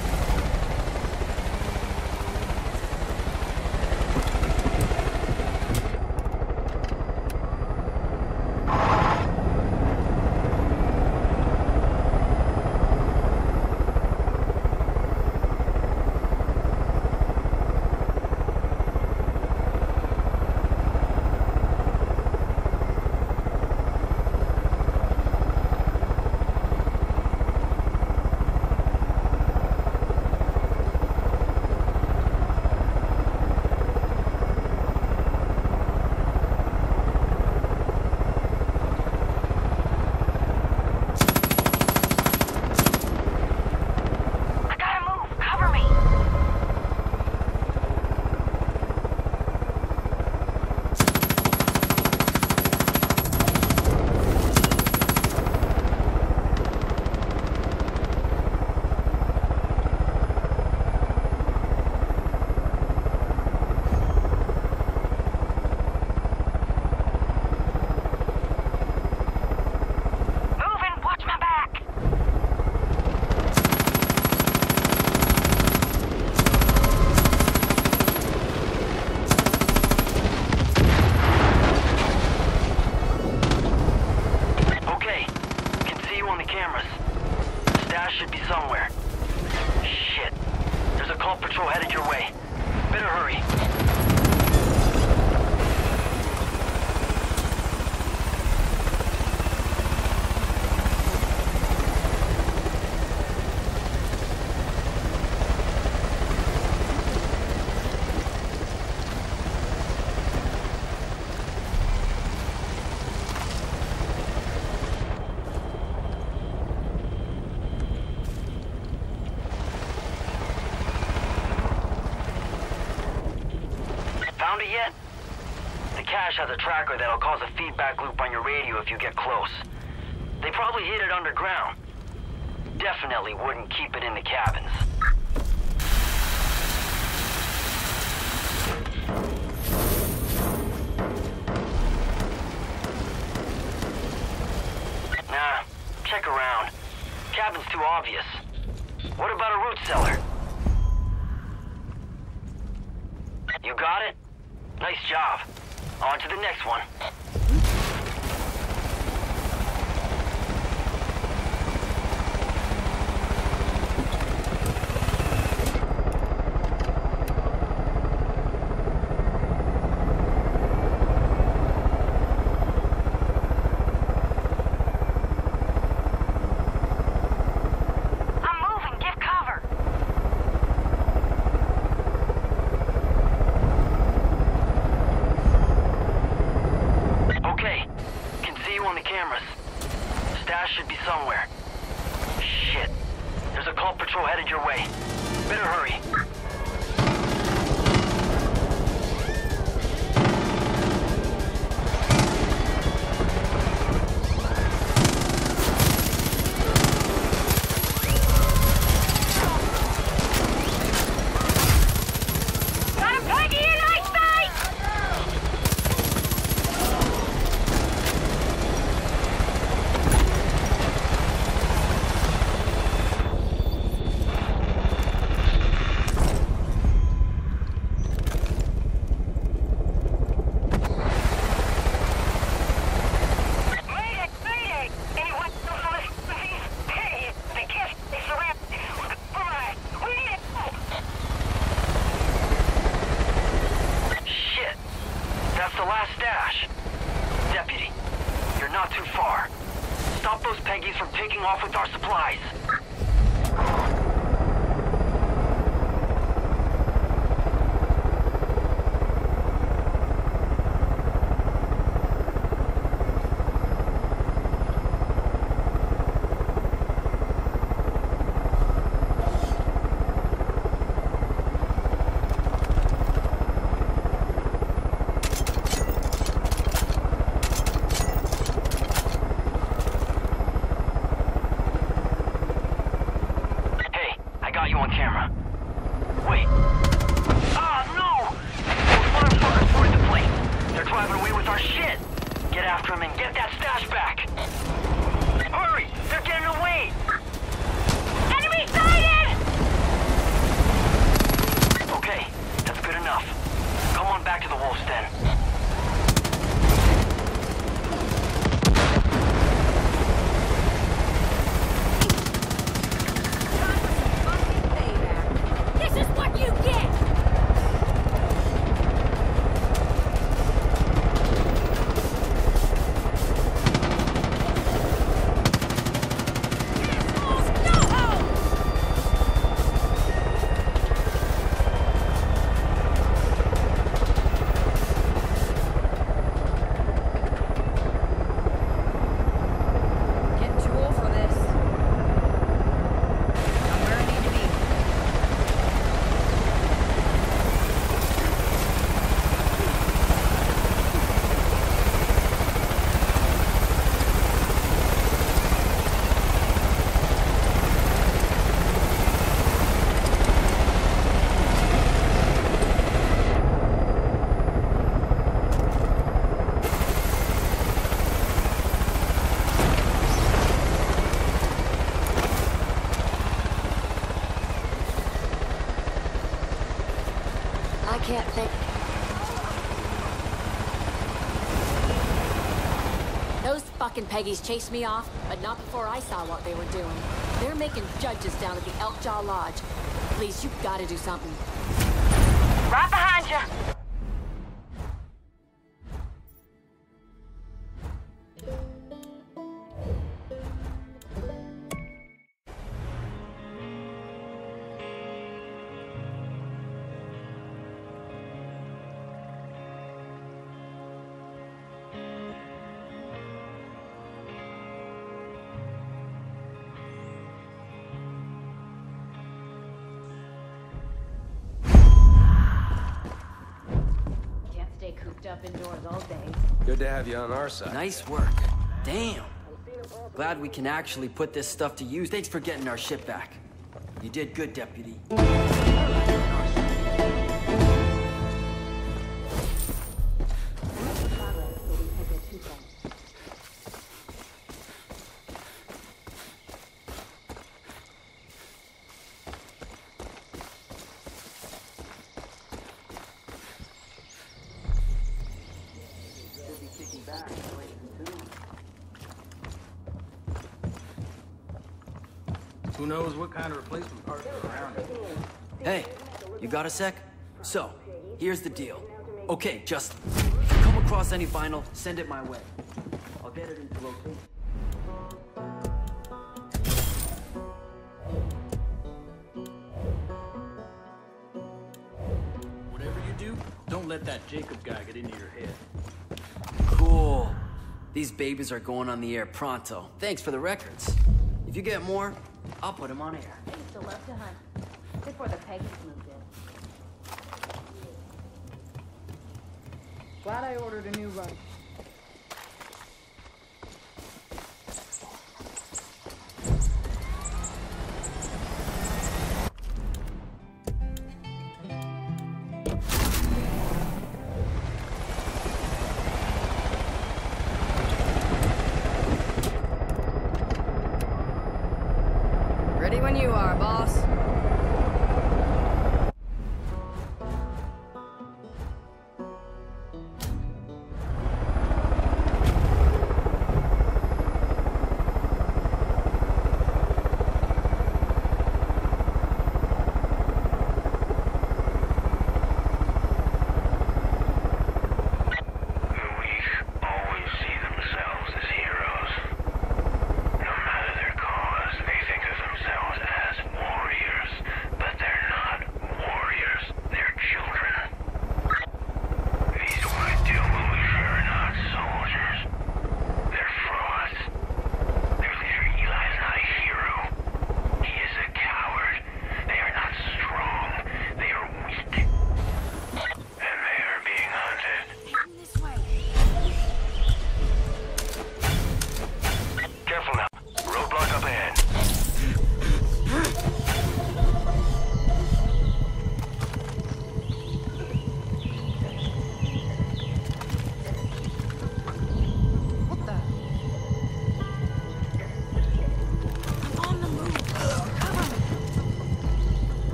Yet? The cache has a tracker that'll cause a feedback loop on your radio if you get close. They probably hid it underground. Definitely wouldn't keep it in the cabins. Nah, check around. Cabin's too obvious. What about a root cellar? You got it? Nice job. On to the next one. you on camera. Wait. Ah, no! Those motherfuckers boarded the plane. They're driving away with our shit. Get after them and get that stash back. Hurry! They're getting away! Enemy sighted! Okay, that's good enough. Come on back to the Wolf's Den. This is what you get! Getting too old for this. I'm where I need to be. I can't think. Those fucking Peggies chased me off, but not before I saw what they were doing. They're making judges down at the Elkjaw Lodge. Please, you've got to do something. Right behind you! Can't stay cooped up indoors all day. Good to have you on our side. Nice work. Damn. Glad we can actually put this stuff to use. Thanks for getting our shit back. You did good, Deputy. Who knows what kind of replacement parts are around here? Hey, you got a sec? So, here's the deal. Okay, just if you come across any vinyl, send it my way. I'll get it into rotation. Whatever you do, don't let that Jacob guy get into your head. Cool. These babies are going on the air pronto. Thanks for the records. If you get more, I'll put them on air. They used to love to hunt. Before the Peggies moved in. Glad I ordered a new run. Ready when you are, boss.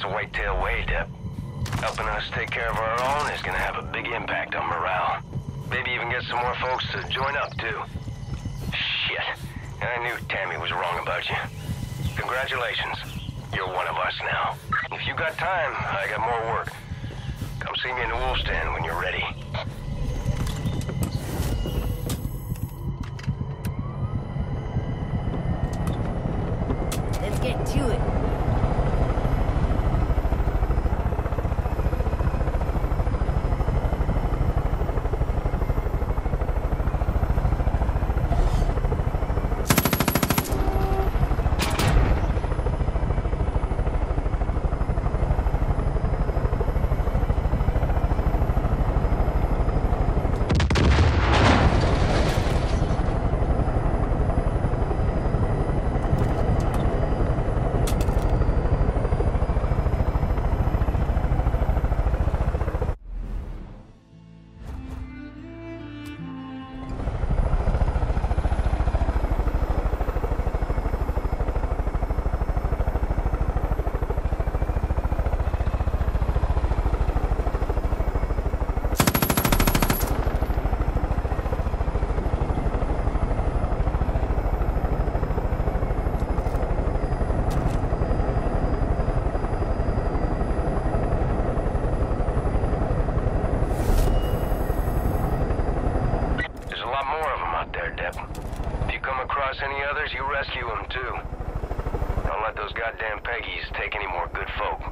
the Whitetail Way, Deb. Helping us take care of our own is gonna have a big impact on morale. Maybe even get some more folks to join up, too. Shit. I knew Tammy was wrong about you. Congratulations. You're one of us now. If you got time, I got more work. Come see me in the Wolf's Den when you're ready. Let's get to it. Any others, you rescue them too. Don't let those goddamn Peggies take any more good folk.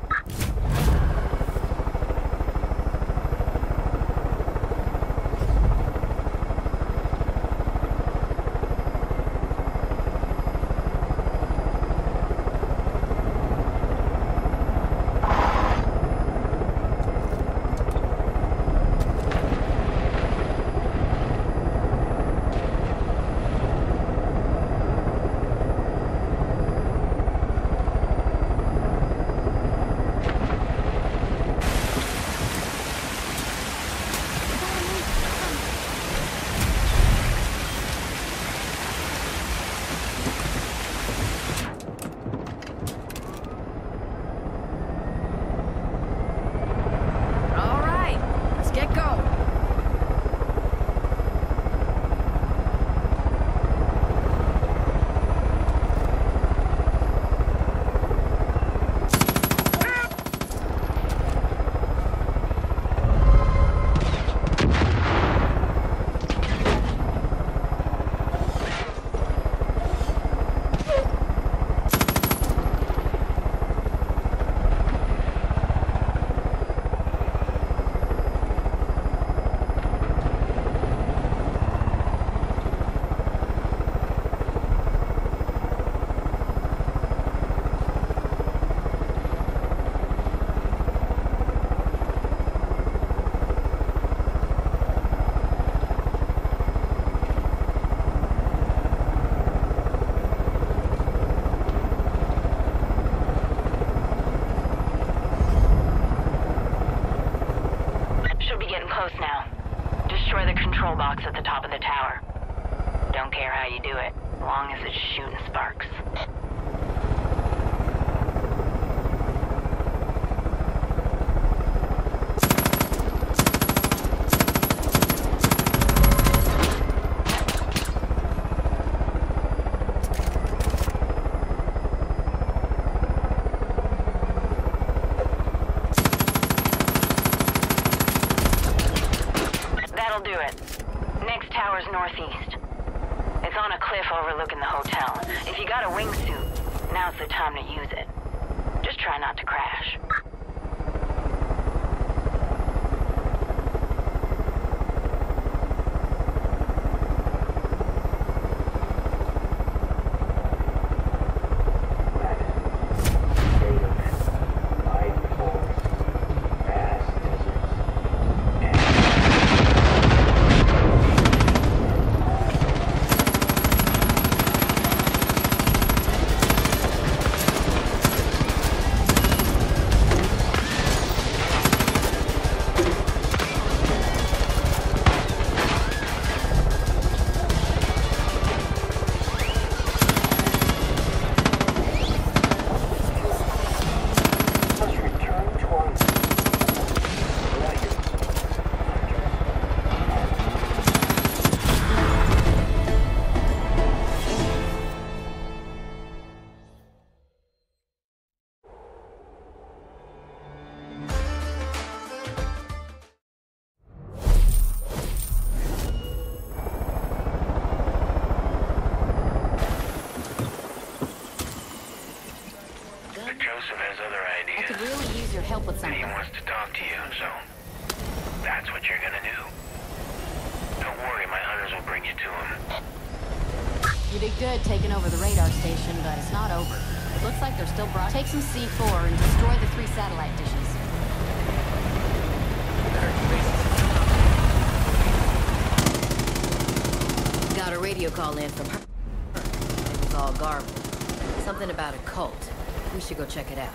At the top of the tower. Don't care how you do it, as long as it's shooting sparks. That'll do it. Next tower's northeast. It's on a cliff overlooking the hotel. If you got a wingsuit, now's the time to use it. Just try not to crash. You did good taking over the radar station, but it's not over. It looks like they're still broad. Take some C four and destroy the three satellite dishes. Got a radio call in from her. It was all garbage. Something about a cult. We should go check it out.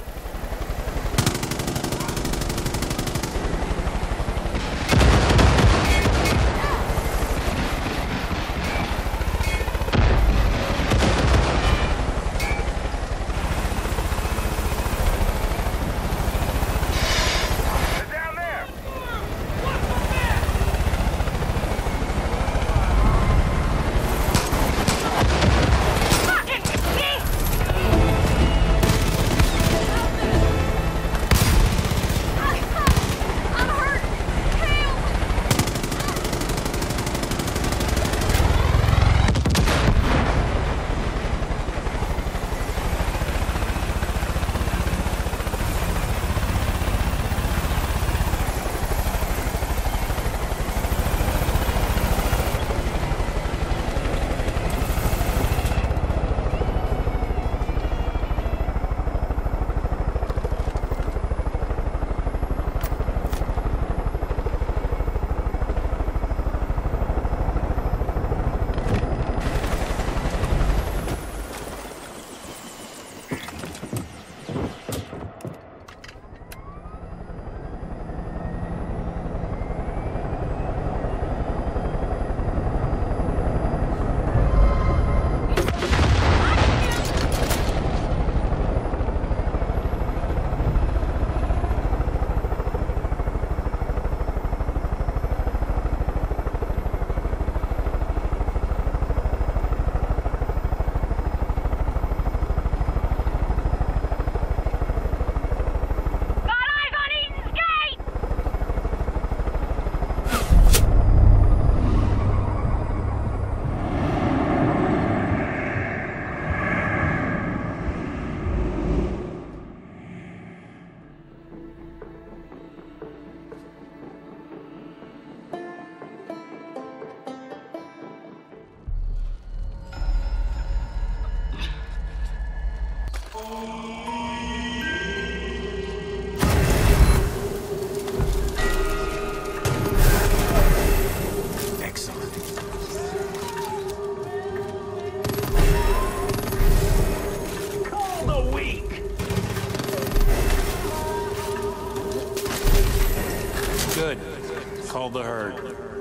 Good. Call the herd.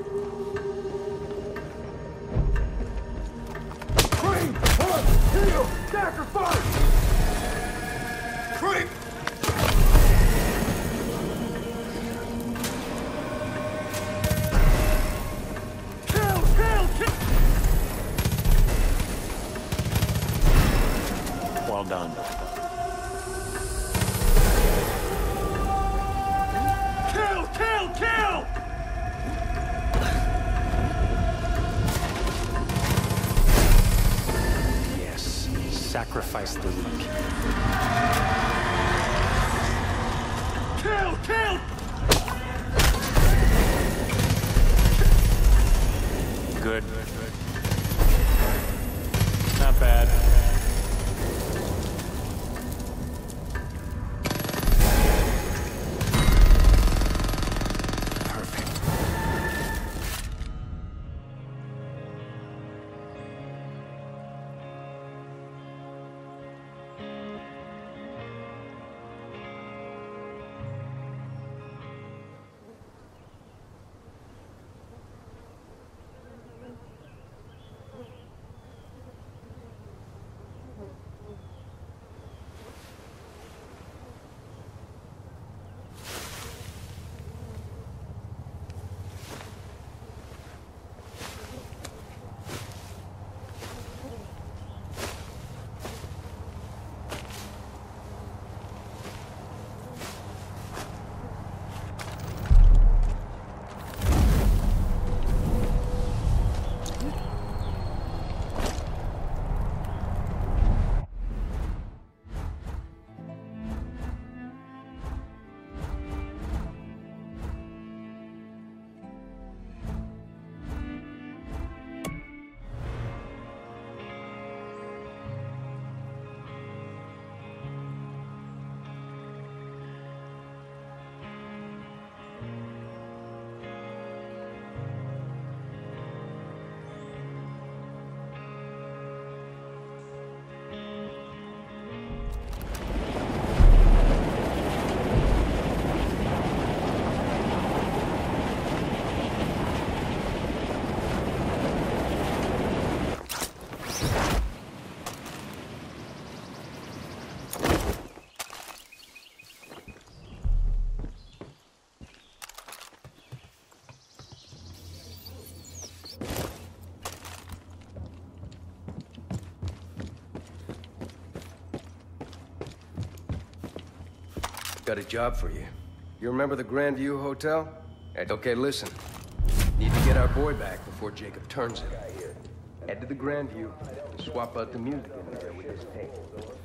Creep! Hunt! Heal! Sacrifice! Creep! Kill! Kill! Kill! Well done. Kill! Kill! Kill! Yes. Sacrifice the weak. Kill! Kill! Good. Not bad. got a job for you. You remember the Grandview Hotel? Okay, listen. Need to get our boy back before Jacob turns it. Head to the Grandview, swap out the music in there with this tape.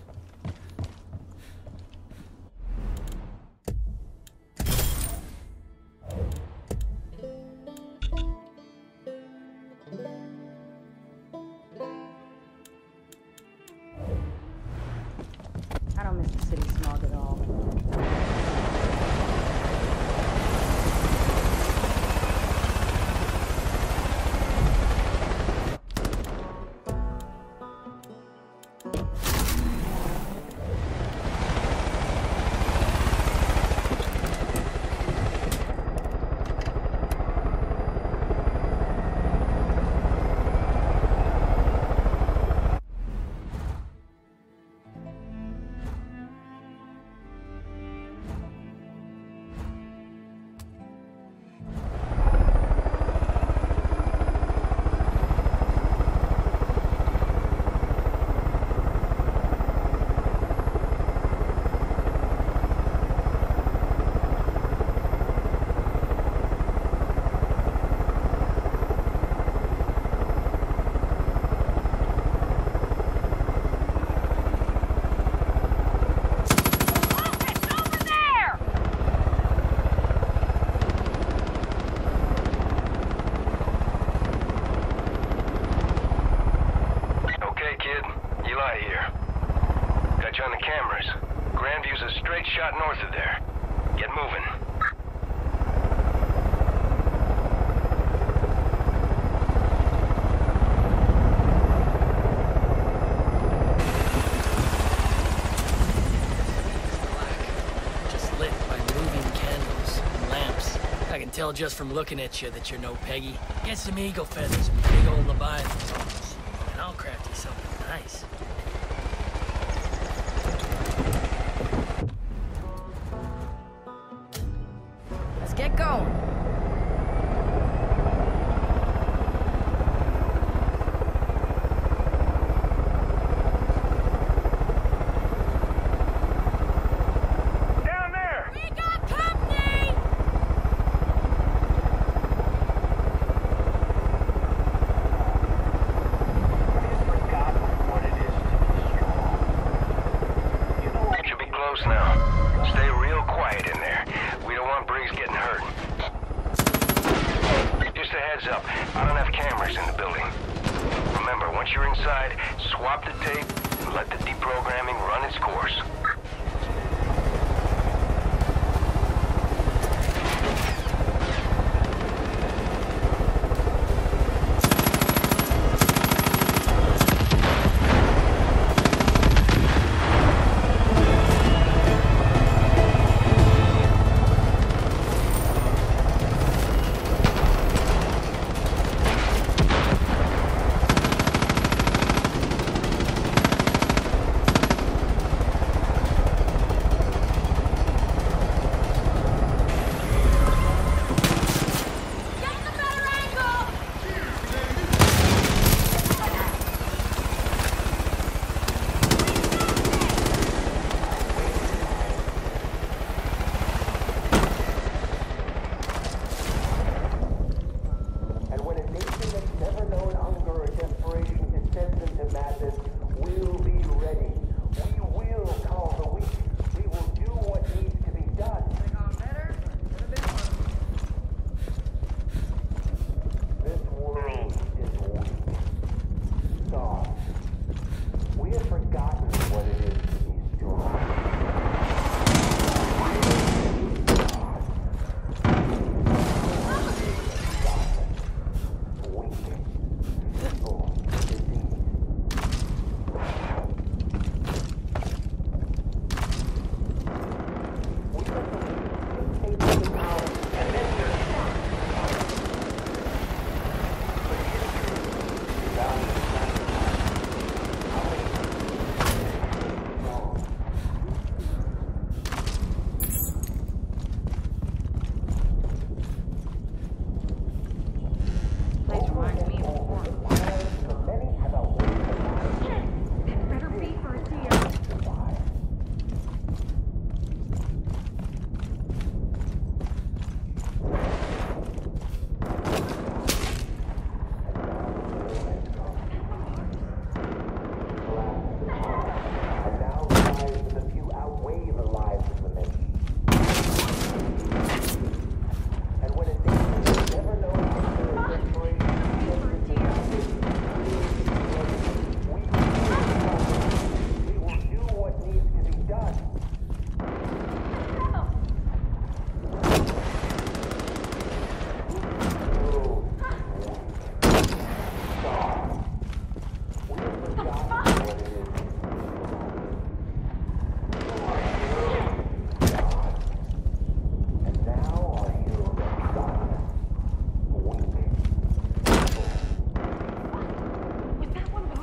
I don't miss the city smog at all. Tell just from looking at you that you're no Peggy. Get some eagle feathers and big old Leviathan bones, and I'll craft you something nice. Let's get going.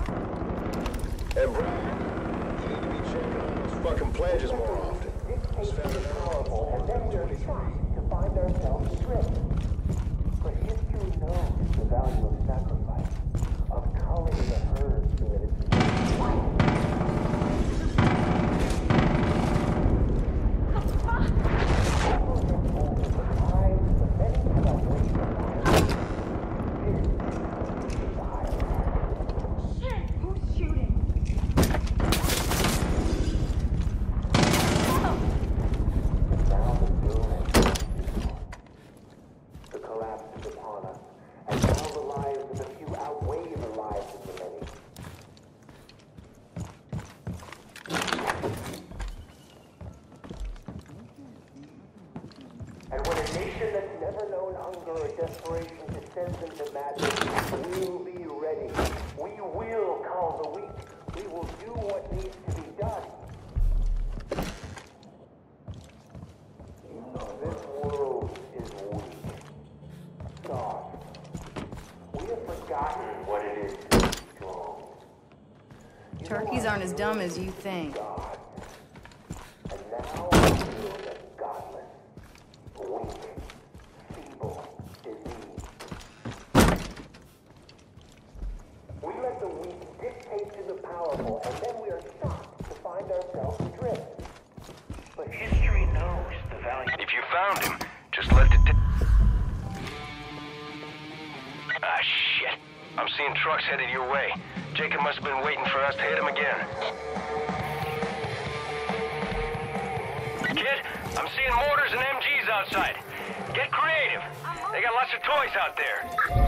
Hey, bro, you need to be checking on those fucking pledges more often. Just found an powerful and then we're trying to find ourselves stripped. But history knows the value of sacrifice, of culling the herd so that it's Turkeys aren't as dumb as you think. headed your way. Jacob must have been waiting for us to hit him again. Kid, I'm seeing mortars and M Gs outside. Get creative. They got lots of toys out there.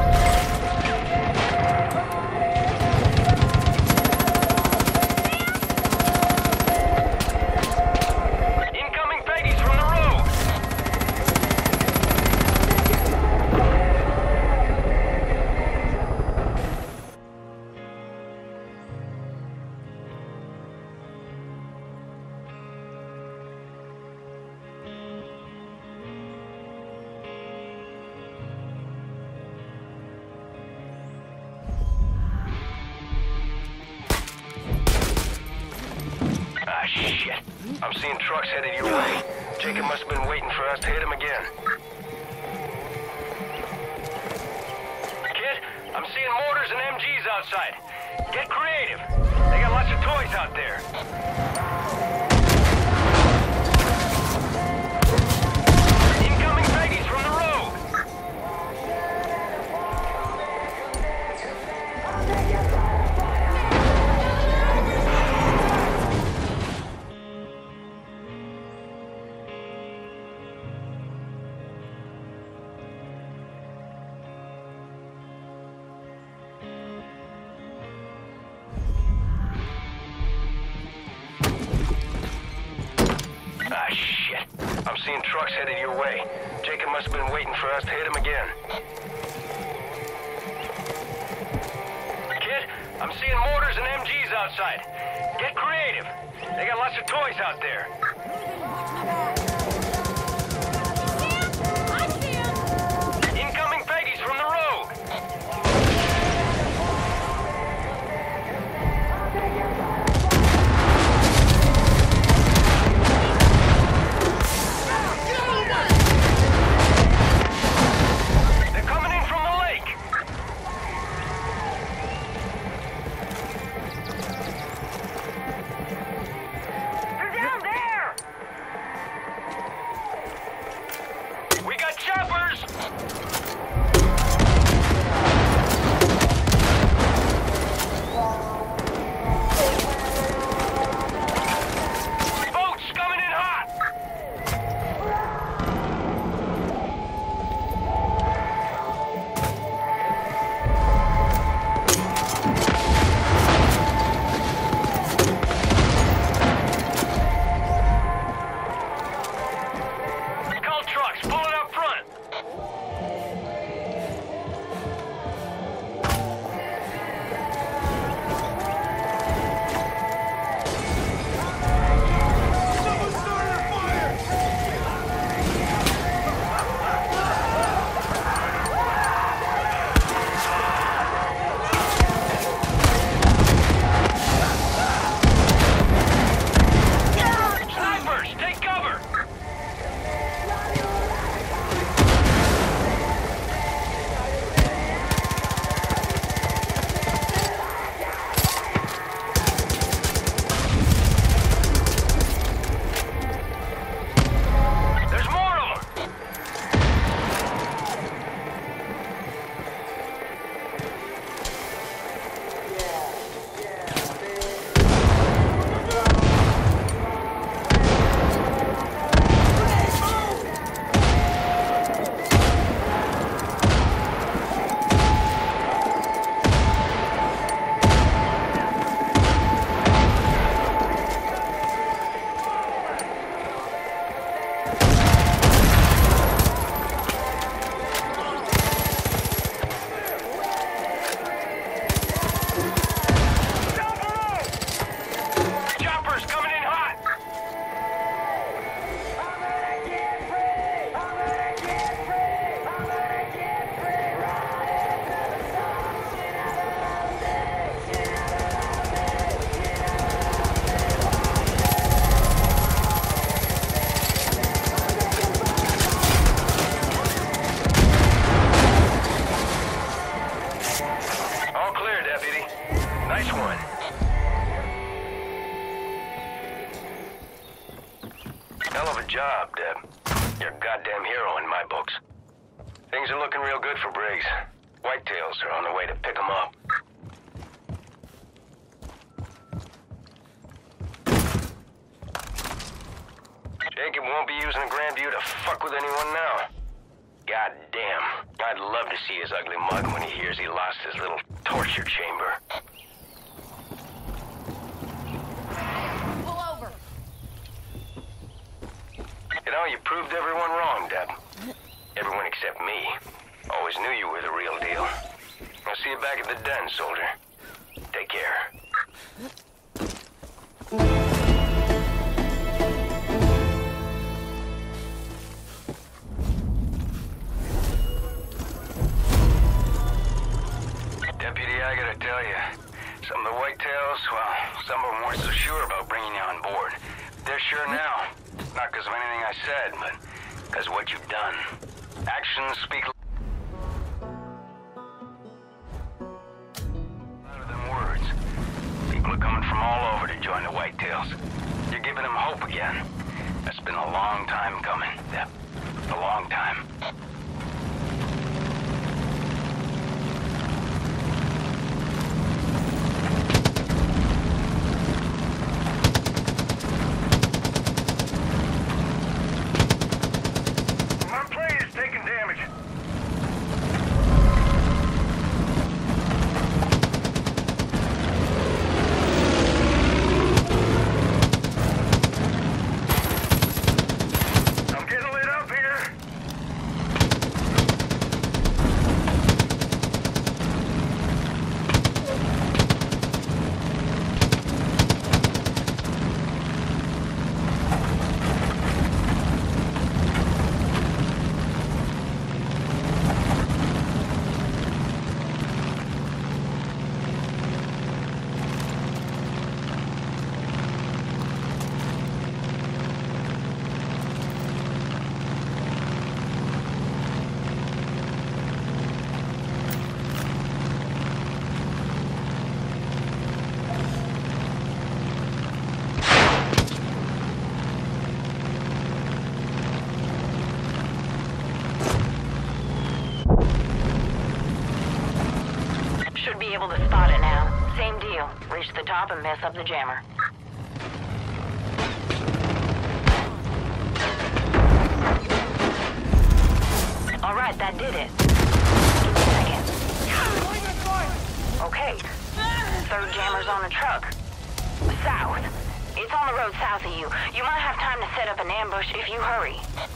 I'm seeing trucks headed your way. Jacob must have been waiting for us to hit him again. Kid, I'm seeing mortars and M Gs outside. Get creative. They got lots of toys out there. Incoming Peggies from the road. I'm seeing trucks headed your way. Jacob must have been waiting for us to hit him again. Kid, I'm seeing mortars and M Gs outside. Get creative. They got lots of toys out there. Incoming Peggies from the road. Nice one. Hell of a job, Deb. You're a goddamn hero in my books. Things are looking real good for Briggs. Whitetails are on their way to pick him up. Jacob won't be using Grandview to fuck with anyone now. God damn. I'd love to see his ugly mug when he hears he lost his little torture chamber. Pull over. You know, you proved everyone wrong, Deb. Everyone except me. Always knew you were the real deal. I'll see you back at the den, soldier. Take care. Deputy, I gotta tell you, some of the whitetails, well, some of them weren't so sure about bringing you on board. They're sure now. Not because of anything I said, but because of what you've done. Actions speak louder than words. People are coming from all over to join the whitetails. You're giving them hope again. That's been a long time coming, Deb. A long time. Able to spot it now. Same deal. Reach the top and mess up the jammer. All right, that did it. Second. Okay. Third jammer's on the truck. South. It's on the road south of you. You might have time to set up an ambush if you hurry.